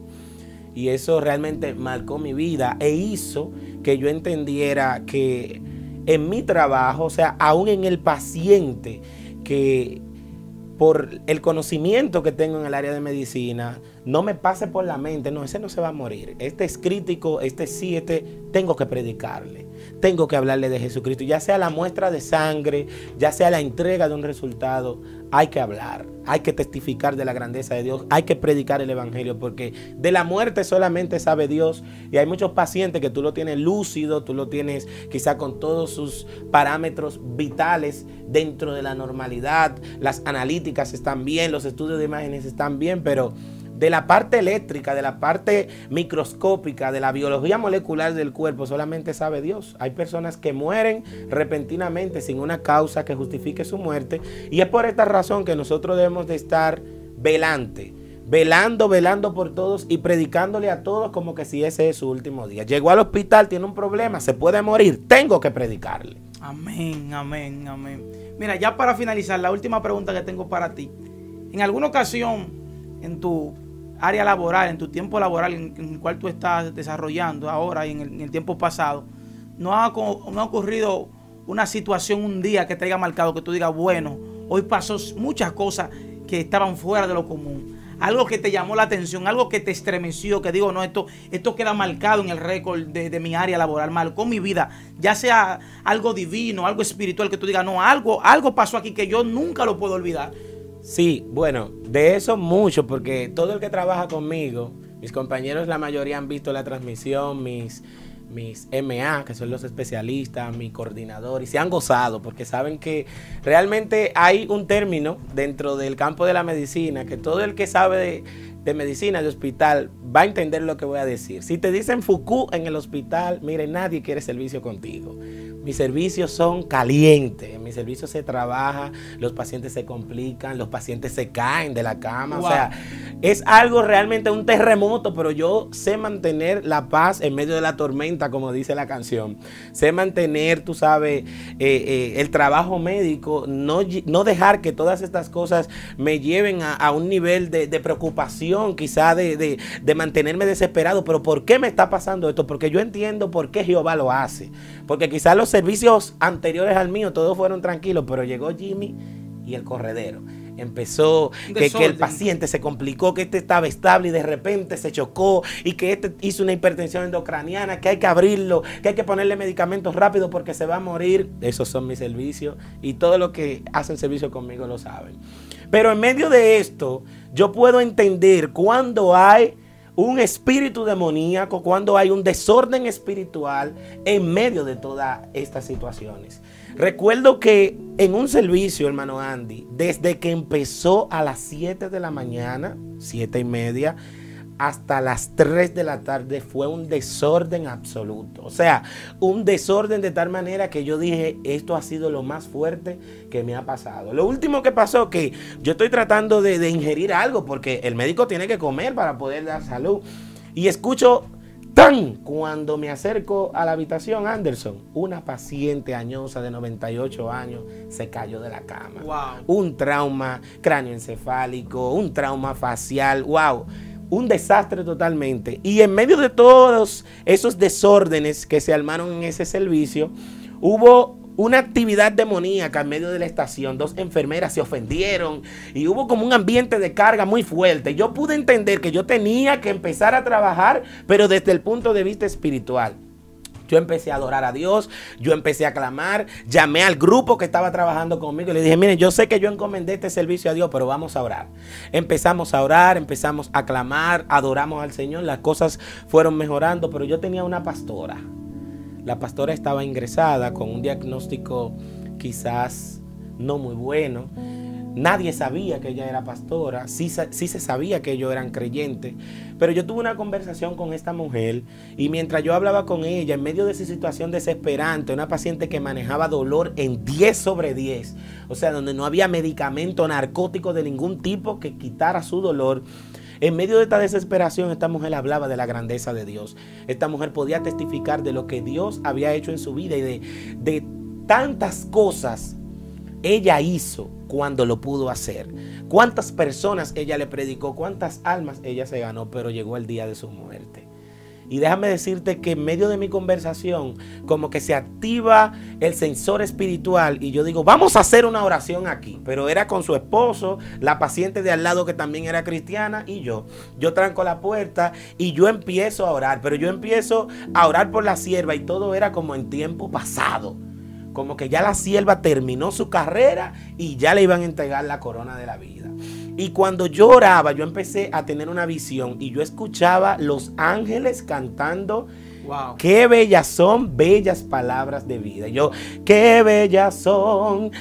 Y eso realmente marcó mi vida e hizo que yo entendiera que en mi trabajo, o sea, aún en el paciente, que por el conocimiento que tengo en el área de medicina, no me pase por la mente, no, ese no se va a morir, este es crítico, este sí, tengo que predicarle, tengo que hablarle de Jesucristo, ya sea la muestra de sangre, ya sea la entrega de un resultado, hay que hablar, hay que testificar de la grandeza de Dios, hay que predicar el evangelio, porque de la muerte solamente sabe Dios, y hay muchos pacientes que tú lo tienes lúcido, tú lo tienes quizá con todos sus parámetros vitales dentro de la normalidad, las analíticas están bien, los estudios de imágenes están bien, pero de la parte eléctrica, de la parte microscópica, de la biología molecular del cuerpo, solamente sabe Dios. Hay personas que mueren repentinamente sin una causa que justifique su muerte, y es por esta razón que nosotros debemos de estar velando por todos y predicándole a todos como que si ese es su último día. Llegó al hospital, tiene un problema, se puede morir, tengo que predicarle. Amén, amén, amén. Mira, ya para finalizar, la última pregunta que tengo para ti. En alguna ocasión, en tu área laboral, en tu tiempo laboral en el cual tú estás desarrollando ahora y en el tiempo pasado, ¿no ha ocurrido una situación un día que te haya marcado, que tú digas, bueno, hoy pasó muchas cosas que estaban fuera de lo común? Algo que te llamó la atención, algo que te estremeció, que digo, no, esto queda marcado en el récord de mi área laboral, marcó mi vida, ya sea algo divino, algo espiritual, que tú digas, no, algo pasó aquí que yo nunca lo puedo olvidar. Sí, bueno, de eso mucho, porque todo el que trabaja conmigo, mis compañeros, la mayoría han visto la transmisión, mis MA, que son los especialistas, mi coordinador, y se han gozado porque saben que realmente hay un término dentro del campo de la medicina que todo el que sabe de medicina, de hospital, va a entender lo que voy a decir. Si te dicen Foucault en el hospital, mire, nadie quiere servicio contigo. Mis servicios son calientes, en mis servicios se trabaja, los pacientes se complican, los pacientes se caen de la cama, wow. O sea, es algo realmente un terremoto, pero yo sé mantener la paz en medio de la tormenta, como dice la canción. Sé mantener, tú sabes, el trabajo médico, no dejar que todas estas cosas me lleven a un nivel de preocupación, quizá de mantenerme desesperado. Pero ¿por qué me está pasando esto? Porque yo entiendo por qué Jehová lo hace. Porque quizás los servicios anteriores al mío todos fueron tranquilos, pero llegó Jimmy y el corredero. Empezó que el paciente se complicó, que este estaba estable y de repente se chocó, y que este hizo una hipertensión endocraniana, que hay que abrirlo, que hay que ponerle medicamentos rápido porque se va a morir. Esos son mis servicios y todos los que hacen servicio conmigo lo saben. Pero en medio de esto, yo puedo entender cuando hay un espíritu demoníaco, cuando hay un desorden espiritual en medio de todas estas situaciones. Recuerdo que en un servicio, hermano Andy, desde que empezó a las 7 de la mañana, 7:30, hasta las 3 de la tarde fue un desorden absoluto. O sea, un desorden de tal manera que yo dije, esto ha sido lo más fuerte que me ha pasado. Lo último que pasó, que yo estoy tratando de ingerir algo, porque el médico tiene que comer para poder dar salud. Y escucho, ¡tan! Cuando me acerco a la habitación, Anderson, una paciente añosa de 98 años se cayó de la cama. Wow. Un trauma cráneoencefálico, un trauma facial, wow. Un desastre totalmente. Y en medio de todos esos desórdenes que se armaron en ese servicio, hubo una actividad demoníaca en medio de la estación. 2 enfermeras se ofendieron y hubo como un ambiente de carga muy fuerte. Yo pude entender que yo tenía que empezar a trabajar, pero desde el punto de vista espiritual. Yo empecé a adorar a Dios, yo empecé a clamar, llamé al grupo que estaba trabajando conmigo y le dije, miren, yo sé que yo encomendé este servicio a Dios, pero vamos a orar. Empezamos a orar, empezamos a clamar, adoramos al Señor, las cosas fueron mejorando, pero yo tenía una pastora. La pastora estaba ingresada con un diagnóstico quizás no muy bueno. Nadie sabía que ella era pastora, sí se sabía que ellos eran creyentes, pero yo tuve una conversación con esta mujer y mientras yo hablaba con ella, en medio de esa situación desesperante, una paciente que manejaba dolor en 10/10, o sea, donde no había medicamento narcótico de ningún tipo que quitara su dolor, en medio de esta desesperación, esta mujer hablaba de la grandeza de Dios. Esta mujer podía testificar de lo que Dios había hecho en su vida y de tantas cosas ella hizo cuando lo pudo hacer. Cuántas personas ella le predicó, cuántas almas ella se ganó, pero llegó el día de su muerte. Y déjame decirte que en medio de mi conversación, como que se activa el sensor espiritual y yo digo, vamos a hacer una oración aquí. Pero era con su esposo, la paciente de al lado que también era cristiana y yo. Yo tranco la puerta y yo empiezo a orar, pero yo empiezo a orar por la sierva y todo era como en tiempo pasado. Como que ya la sierva terminó su carrera y ya le iban a entregar la corona de la vida. Y cuando yo oraba, yo empecé a tener una visión y yo escuchaba los ángeles cantando. Wow. Qué bellas son, bellas palabras de vida. Y yo, qué bellas son,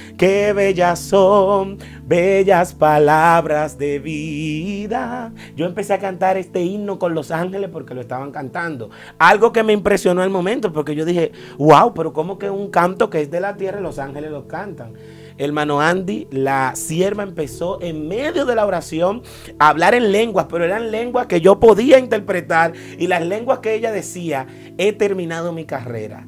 bellas palabras de vida. Yo empecé a cantar este himno con los ángeles porque lo estaban cantando. Algo que me impresionó al momento porque yo dije, wow, pero ¿cómo que un canto que es de la tierra los ángeles lo cantan? Hermano Andy, la sierva empezó en medio de la oración a hablar en lenguas, pero eran lenguas que yo podía interpretar y las lenguas que ella decía, he terminado mi carrera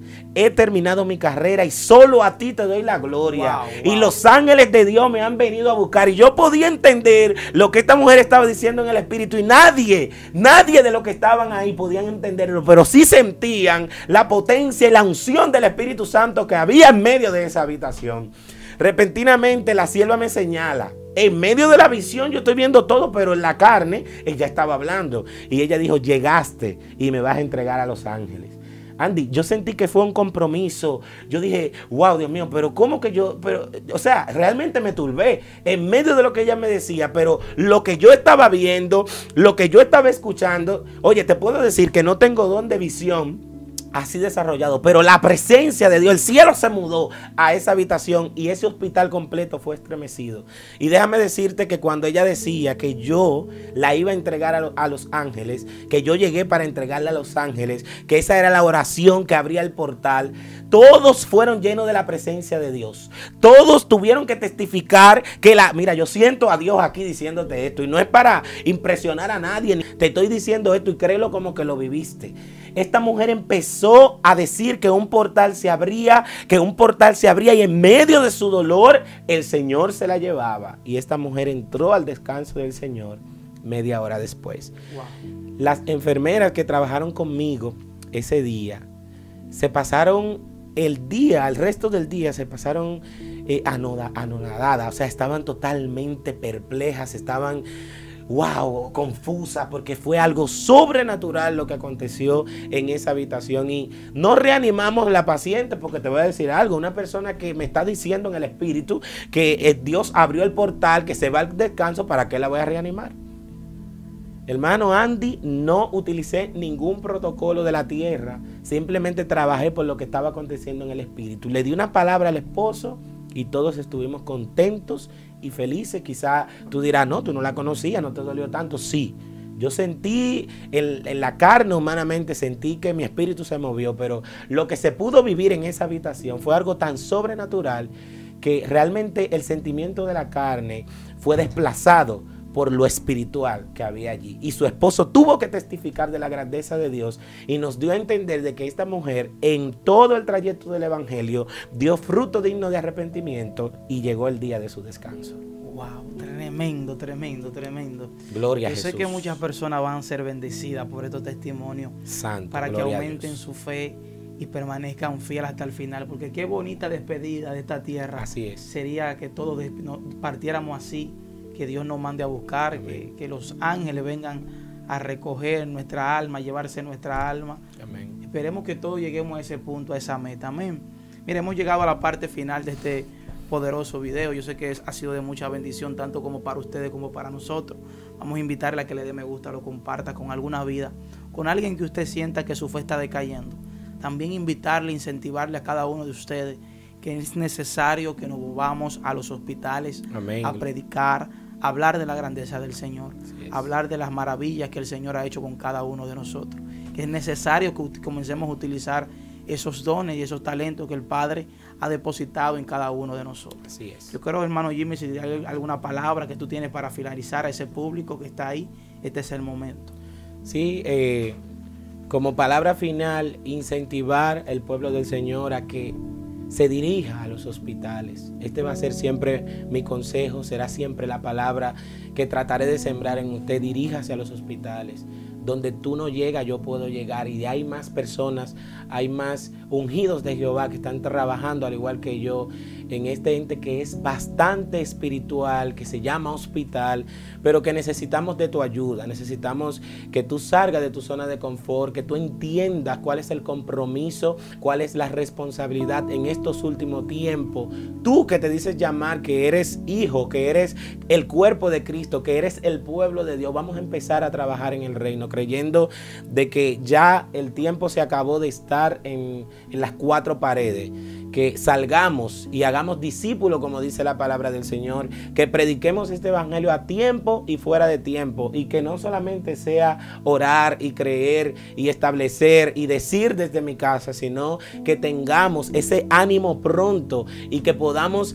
y solo a ti te doy la gloria. Wow. Y los ángeles de Dios me han venido a buscar y yo podía entender lo que esta mujer estaba diciendo en el espíritu y nadie de los que estaban ahí podían entenderlo, pero sí sentían la potencia y la unción del Espíritu Santo que había en medio de esa habitación. Repentinamente la sierva me señala. En medio de la visión yo estoy viendo todo, pero en la carne ella estaba hablando. Y ella dijo, llegaste y me vas a entregar a los ángeles. Andy, yo sentí que fue un compromiso. Yo dije, wow, Dios mío, pero ¿cómo que yo? O sea, realmente me turbé en medio de lo que ella me decía, pero lo que yo estaba viendo, lo que yo estaba escuchando, oye, te puedo decir que no tengo don de visión así desarrollado, pero la presencia de Dios, el cielo se mudó a esa habitación y ese hospital completo fue estremecido. Y déjame decirte que cuando ella decía que yo la iba a entregar a los ángeles, que yo llegué para entregarle a los ángeles, que esa era la oración que abría el portal, todos fueron llenos de la presencia de Dios. Todos tuvieron que testificar que mira, yo siento a Dios aquí diciéndote esto y no es para impresionar a nadie, te estoy diciendo esto y créelo como que lo viviste. Esta mujer empezó a decir que un portal se abría, y en medio de su dolor el Señor se la llevaba. Y esta mujer entró al descanso del Señor media hora después. Wow. Las enfermeras que trabajaron conmigo ese día se pasaron el resto del día se pasaron anonadadas, o sea, estaban totalmente perplejas, estaban wow, confusa, porque fue algo sobrenatural lo que aconteció en esa habitación. Y no reanimamos a la paciente, porque te voy a decir algo, una persona que me está diciendo en el espíritu que Dios abrió el portal, que se va al descanso, ¿para qué la voy a reanimar? Hermano Andy, no utilicé ningún protocolo de la tierra, simplemente trabajé por lo que estaba aconteciendo en el espíritu. Le di una palabra al esposo y todos estuvimos contentos y felices. Quizá tú dirás, no, tú no la conocías, no te dolió tanto. Sí, yo sentí en la carne humanamente, sentí que mi espíritu se movió, pero lo que se pudo vivir en esa habitación fue algo tan sobrenatural que realmente el sentimiento de la carne fue desplazado por lo espiritual que había allí. Y su esposo tuvo que testificar de la grandeza de Dios y nos dio a entender de que esta mujer en todo el trayecto del evangelio dio fruto digno de arrepentimiento y llegó el día de su descanso. Wow, tremendo, tremendo, tremendo. Gloria a Yo Jesús. sé que muchas personas van a ser bendecidas por estos testimonios. Santo, para que gloria a aumenten Dios. su fe y permanezcan fieles hasta el final. Porque qué bonita despedida de esta tierra. Así es. Sería que todos partiéramos así, que Dios nos mande a buscar, que los ángeles vengan a recoger nuestra alma, llevarse nuestra alma. Amén. Esperemos que todos lleguemos a ese punto, a esa meta. Amén. Mire, hemos llegado a la parte final de este poderoso video. Yo sé que ha sido de mucha bendición, tanto como para ustedes como para nosotros. Vamos a invitarle a que le dé me gusta, lo comparta con alguna vida, con alguien que usted sienta que su fe está decayendo. También invitarle, incentivarle a cada uno de ustedes que es necesario que nos vamos a los hospitales. Amén. A predicar, a hablar de la grandeza del Señor, hablar de las maravillas que el Señor ha hecho con cada uno de nosotros. Que es necesario que comencemos a utilizar esos dones y esos talentos que el Padre ha depositado en cada uno de nosotros. Así es. Yo creo, hermano Jimmy, si hay alguna palabra que tú tienes para finalizar a ese público que está ahí, este es el momento. Sí, como palabra final, incentivar al pueblo del Señor a que se dirija a los hospitales. Este va a ser siempre mi consejo, será siempre la palabra que trataré de sembrar en usted. Diríjase a los hospitales. Donde tú no llegas, yo puedo llegar. Y hay más personas, hay más ungidos de Jehová que están trabajando, al igual que yo, en este ente que es bastante espiritual, que se llama hospital, pero que necesitamos de tu ayuda. Necesitamos que tú salgas de tu zona de confort, que tú entiendas cuál es el compromiso, cuál es la responsabilidad en estos últimos tiempos. Tú que te dices llamar, que eres hijo, que eres el cuerpo de Cristo, que eres el pueblo de Dios, vamos a empezar a trabajar en el reino, creyendo de que ya el tiempo se acabó de estar en las cuatro paredes. Que salgamos y hagamos discípulos, como dice la palabra del Señor, que prediquemos este evangelio a tiempo y fuera de tiempo, y que no solamente sea orar y creer y establecer y decir desde mi casa, sino que tengamos ese ánimo pronto y que podamos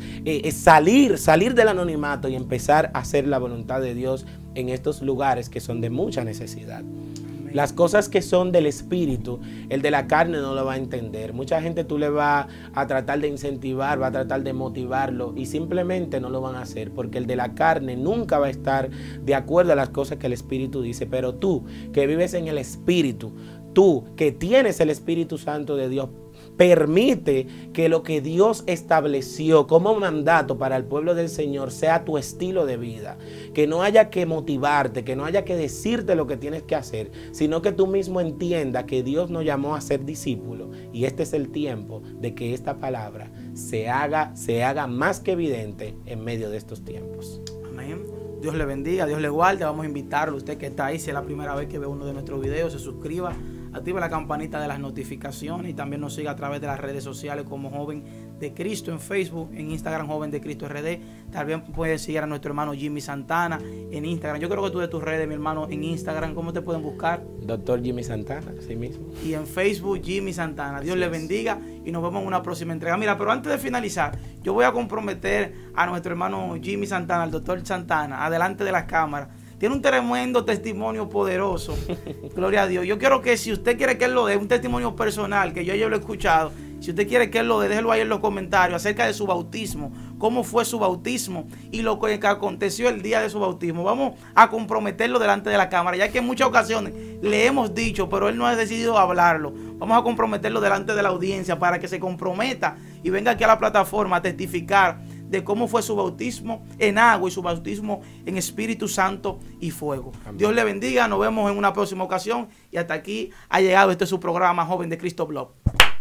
salir del anonimato y empezar a hacer la voluntad de Dios en estos lugares que son de mucha necesidad. Las cosas que son del espíritu, el de la carne no lo va a entender. Mucha gente tú le vas a tratar de incentivar, va a tratar de motivarlo y simplemente no lo van a hacer, porque el de la carne nunca va a estar de acuerdo a las cosas que el espíritu dice. Pero tú que vives en el espíritu, tú que tienes el Espíritu Santo de Dios, permite que lo que Dios estableció como mandato para el pueblo del Señor sea tu estilo de vida. Que no haya que motivarte, que no haya que decirte lo que tienes que hacer, sino que tú mismo entiendas que Dios nos llamó a ser discípulos. Y este es el tiempo de que esta palabra se haga más que evidente en medio de estos tiempos. Amén. Dios le bendiga, Dios le guarde. Vamos a invitarlo, usted que está ahí, si es la primera vez que ve uno de nuestros videos, se suscriba, active la campanita de las notificaciones y también nos siga a través de las redes sociales como Joven de Cristo en Facebook, en Instagram Joven de Cristo RD. También puedes seguir a nuestro hermano Jimmy Santana en Instagram. Yo creo que tú de tus redes, mi hermano, en Instagram, ¿cómo te pueden buscar? Doctor Jimmy Santana, sí mismo. Y en Facebook Jimmy Santana. Dios le bendiga y nos vemos en una próxima entrega. Mira, pero antes de finalizar, yo voy a comprometer a nuestro hermano Jimmy Santana, al doctor Santana, adelante de las cámaras. Tiene un tremendo testimonio poderoso. Gloria a Dios. Yo quiero que si usted quiere que él lo dé, un testimonio personal, que yo lo he escuchado, si usted quiere que él lo dé, déjelo ahí en los comentarios acerca de su bautismo, cómo fue su bautismo y lo que aconteció el día de su bautismo. Vamos a comprometerlo delante de la cámara, ya que en muchas ocasiones le hemos dicho, pero él no ha decidido hablarlo. Vamos a comprometerlo delante de la audiencia para que se comprometa y venga aquí a la plataforma a testificar de cómo fue su bautismo en agua y su bautismo en Espíritu Santo y fuego. Amén. Dios le bendiga, nos vemos en una próxima ocasión y hasta aquí ha llegado su programa Joven de Cristo Blog.